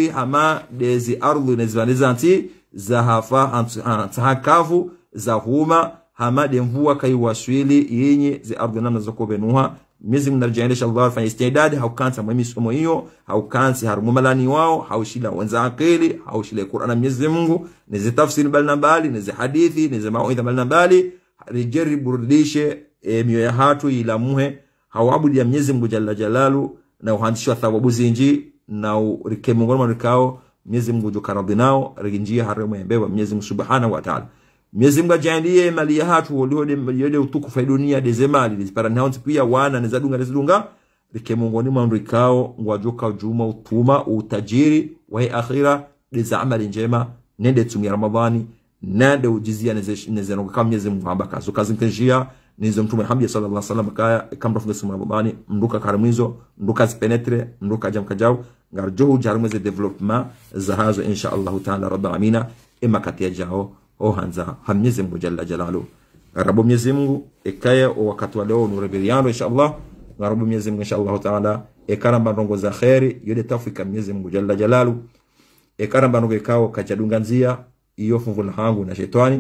ardhi nezanizanti za hafa hakavu za huma hama de mvua kai waswili yenye ze ardhi namna zakobenuha miezi mnarjaendesha Allah fa istidadi haukansa mwemi somo hiyo haukansi harumumalani wao haushila wenza akili haushila Qur'an Mwenyezi Mungu nizi tafsiri balna mbali nizi hadithi nizi mawaidha balna mbali rijeri burudishe mioyo ya hatu ila muhe hawabudi ya Mwenyezi Mungu jalla jalalu na uhandishwa thawabu zinji na rikemongoma rikao Mwenyezi Mungu jokaradhi nao rijinjia haramu ya mbewa Mwenyezi Mungu subhanahu wa ta'ala Mwenyezi Mungu ajalie mali ya hatu waliode utukufu wa dunia dezemali dizipara naonzi pia wana nezadunga rikemongoni mandikao ngwajoka juma utuma utajiri wa akhira deza amali njema nende tumi Ramadhani nende ujizia nezeno kama Mwenyezi Mungu ambaka so kazi nkejia nizo Mtume Muhammad sallallahu alaihi wasallam kaya kama funga Ramadhani mnduka karamizo mnduka zipenetre mnduka jamkajao ngarjohu jarumeze development za hazo insha Allah taala rabbil alamin ema katia jao hanza Mwenyezi Mungu jalla jalalu ngarabu Mwenyezi Mungu ekaya wakati wa leo nurebiriano inshallah ngarabu Mwenyezi Mungu inshallah taala ekaramba ndongo za khairi yode tafika Mwenyezi Mungu jalla jalalu ekaramba ndongo ekao kachadunganzia iyo fungu hangu na shetani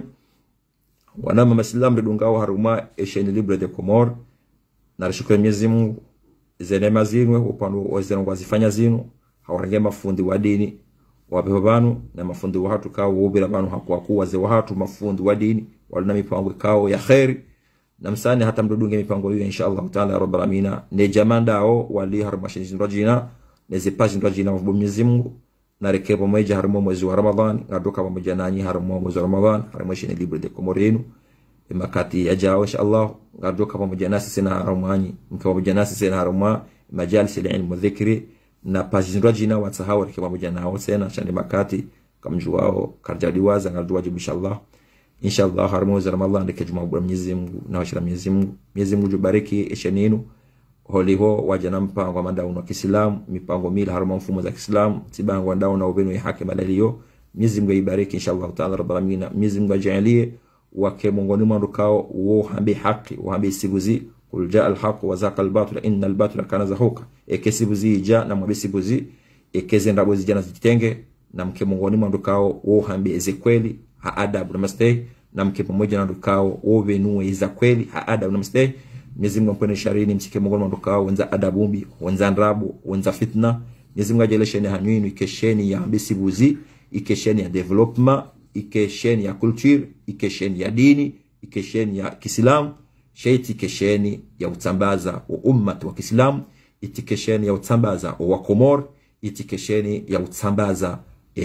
wanama Maislamu redungao haruma esheni libre de Comor na rishukuru Mwenyezi Mungu zene mazinwe upano wazeno wazifanya zinu hawarange mafundi wa dini wabeho banu na mafundi wa hatu kao wobira banu hakuwa waze wa hatu mafundi wa dini walina mipango kao ya khairi na msani hata mdudunge mipango hiyo inshallah taala rabbal alamin ne jamandao wali harmashin zinrajina ne zipaji zinrajina wa Mwenyezi Mungu na rekebo mweja harmo mwezi wa Ramadhan ngadoka pamoja nanyi harmo mwezi wa Ramadhan harmashin libre de Comorenu makati yajao inshallah ngadoka pamoja nasi sina harmani mkiwa pamoja nasi sina harma majalis ilmu dhikri na pajinrajina watsahawa kwa pamoja nao tena chande makati kamjuao karjadiwaza ngadua inshallah harmo za Ramadhan ndike juma bwa Mwenyezi Mungu na washira Mwenyezi Mungu jubariki esheninu holiho wajana mpango wa madao na Kiislamu mipango mila harmo mfumo za Kiislamu tibango ndao na ubenu ya haki malaliyo Mwenyezi Mungu ibariki inshallah taala rabbal alamin Mwenyezi Mungu ajalie wake mongoni mandukao wo hambi haki wo hambi sibuzi kul jaa al-haq wa zaqa al-batil inna al-batila kana zahuka ekesibuzi ja na mwabesibuzi ekeze bozi jana zitenge na mke mongoni mandukao wo hambi ezekweli ha adabu na mastay na mke pamoja na ndukao wo venue za kweli ha adabu na mastay Mwenyezi Mungu mpone sharini msike mongoni mandukao wenza adabumbi wenza ndabu wenza fitna Mwenyezi Mungu ajelesheni hanwinu ikesheni ya hambi sibuzi ikesheni ya development ikesheni ya culture ikesheni ya dini ikesheni ya Kiislamu shaiti kesheni ya utambaza wa ummat wa Kiislamu itikesheni ya utambaza wa Komor itikesheni ya utambaza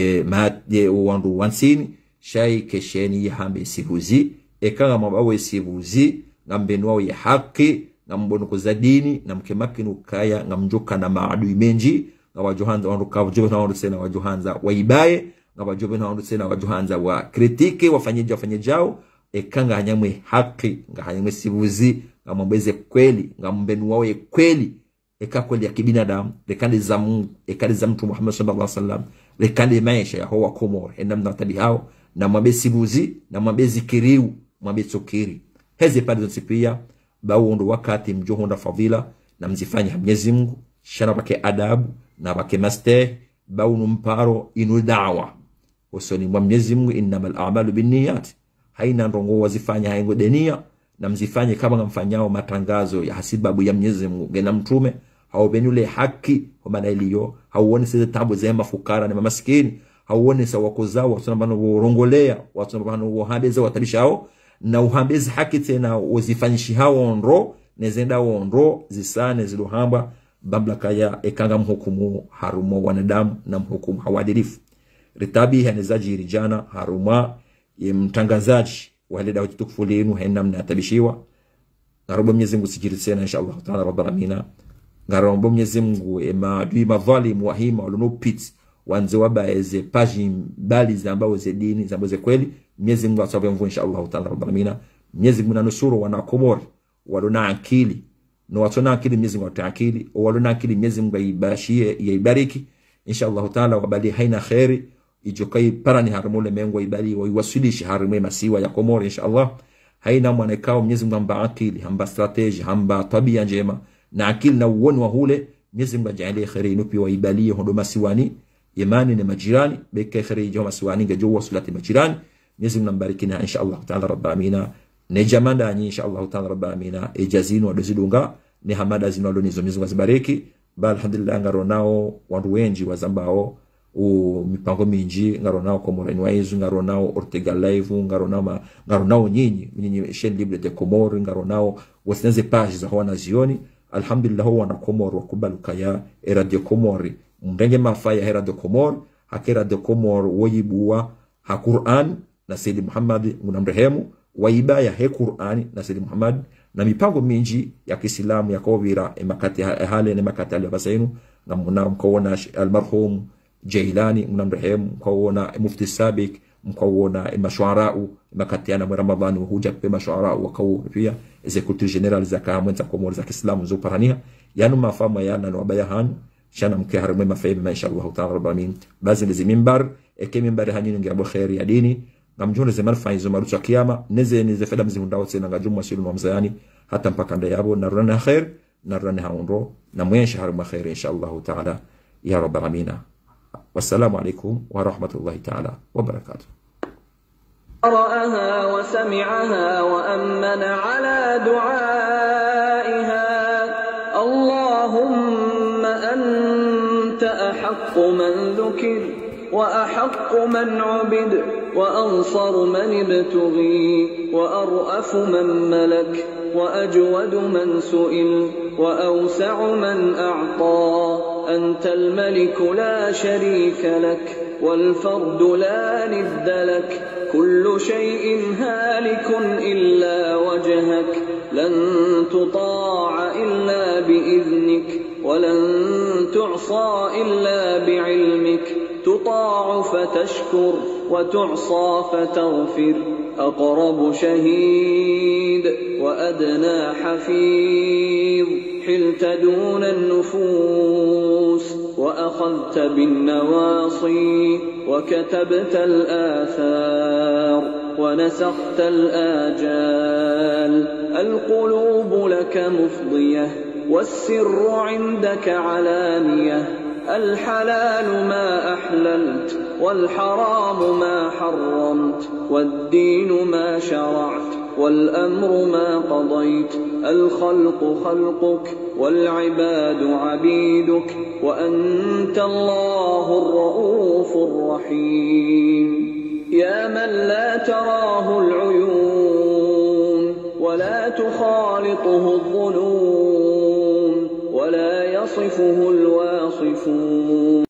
wandu wansini shai kesheni ya hambe sibuzi ekanga mabawe sibuzi ngambenwa ya haki ngambonuko za dini na mkemakinu kaya ngamjoka na maadui menji ngawajohanza wandu kavujobe na wandu sena wajohanza waibaye ngawajobe na wandu sena wajohanza wa kritike wafanye jao ekanga hanyamwe haki ngahanyamwe sibuzi ngamweze kweli ngambenwa we kweli kweli ya kibinadamu lekande za Mungu ekali za Mtume Muhammad sallallahu alaihi wasallam lekande maisha ya hawa Komor enamna tabi hao na mwambe sibuzi na mwambe zikiriu mwambe tsokiri heze pande zote pia baondo wakati mjohonda fadhila na mzifanya Mwenyezi Mungu shana bake adabu na bake master baunu mparo inu da'wa usoni mwa Mwenyezi Mungu innamal a'malu binniyat haina ndongo wazifanya haingo denia na mzifanye kama ngamfanyao matangazo ya hasibabu ya Mwenyezi Mungu gena mtume haubenule haki kwa maana iliyo hauone sasa tabu za mafukara na maskini hauone sawa wako zao watu ambao worongolea watu ambao wahabeza watabishao na uhambezi haki tena wazifanyishi hao onro nezenda onro zisane zilohamba mamlaka ya ekanga mhukumu harumo wanadamu na mhukumu hawadilifu ritabi hanezaji rijana haruma ye mtangazaji wale dawa tukufu lenu haina mnatabishiwa ngarobo Mwenyezi Mungu sijirisena inshallah taala rabbal alamin ngarobo Mwenyezi Mungu maadui madhalimu wahima walonopit wanze wabaeze page bali zambao ze dini zambao ze kweli Mwenyezi Mungu atawapo mvua inshallah taala rabbal alamin Mwenyezi Mungu nanusuru wana Komori walona akili no watona akili Mwenyezi Mungu ataakili walona akili Mwenyezi Mungu ibashie ibariki inshallah taala wabali haina khairi ijokai parani harumule mengo ibali waiwasilishi harume masiwa ya Komori inshallah haina mwanekao Mwenyezi Mungu amba akili hamba strategy hamba tabia njema na akili na uoni wa hule Mwenyezi Mungu ajalie khairi nupi waibali hondo masiwani imani na majirani beke khairi jo masiwani ngajo wasulati majirani Mwenyezi Mungu mbarikina inshallah taala rabbal alamin ne jamanda ni inshallah taala rabbal alamin ejazini wadozidunga ni hamada zinalo nizo Mwenyezi Mungu zibariki ba alhamdulillah ngaronao wandu wengi wazambao mipango mingi ngaronao Komori waizu ngaronao Ortega Live ngaronao nyinyi chaîne libre de Komori ngaronao wasinze page za wana zioni alhamdulillah wana Komori wakubaluka ya Radio Komori mndenge mafaya Radio Komori hakera de Komori woyibua ha Qur'an na Sayyid Muhammad munamrehemu waibaya he Qur'an na Sayyid Muhammad na mipango mingi ya Kiislamu ya kovira emakati hale na makati alibasainu ngamuna mkaona almarhum Jailani munamrehemu mkaona mufti sabik mkaona mashuarau makatiana mu Ramadhan huja pe mashuarau wakao pia executive general za kamwenza Komori za Kiislamu zo parania yanu mafama yana no bayahan shana mke harumwe mafema inshallah taala rabbal alamin bazi lizi mimbar eke mimbar hanini ngabo khairi ya dini ngamjone ze marfaizo marucha kiyama neze feda mzimundao tena ngajumwa shilu wa mzayani hata mpaka nda yabo narana khair narana haunro na mwenye harumwa khairi inshallah taala ya rabbal alamin wassalamu alaikum wa rahmatullahi taala wa barakatuh قرأها وسمعها وأمن على دعائها اللهم أنت أحق من ذكر وأحق من عبد وأنصر من ابتغي وأرأف من ملك وأجود من سئل وأوسع من أعطى أنت الملك لا شريك لك والفرد لا ند لك كل شيء هالك إلا وجهك لن تطاع إلا بإذنك ولن تعصى إلا بعلمك تطاع فتشكر وتعصى فتغفر أقرب شهيد وأدنى حفيظ حلت دون النفوس وأخذت بالنواصي وكتبت الآثار ونسخت الآجال القلوب لك مفضية والسر عندك علانية الحلال ما أحللت والحرام ما حرمت والدين ما شرعت والأمر ما قضيت الخلق خلقك والعباد عبيدك وأنت الله الرؤوف الرحيم يا من لا تراه العيون ولا تخالطه الظنون ولا يصفه الواصفون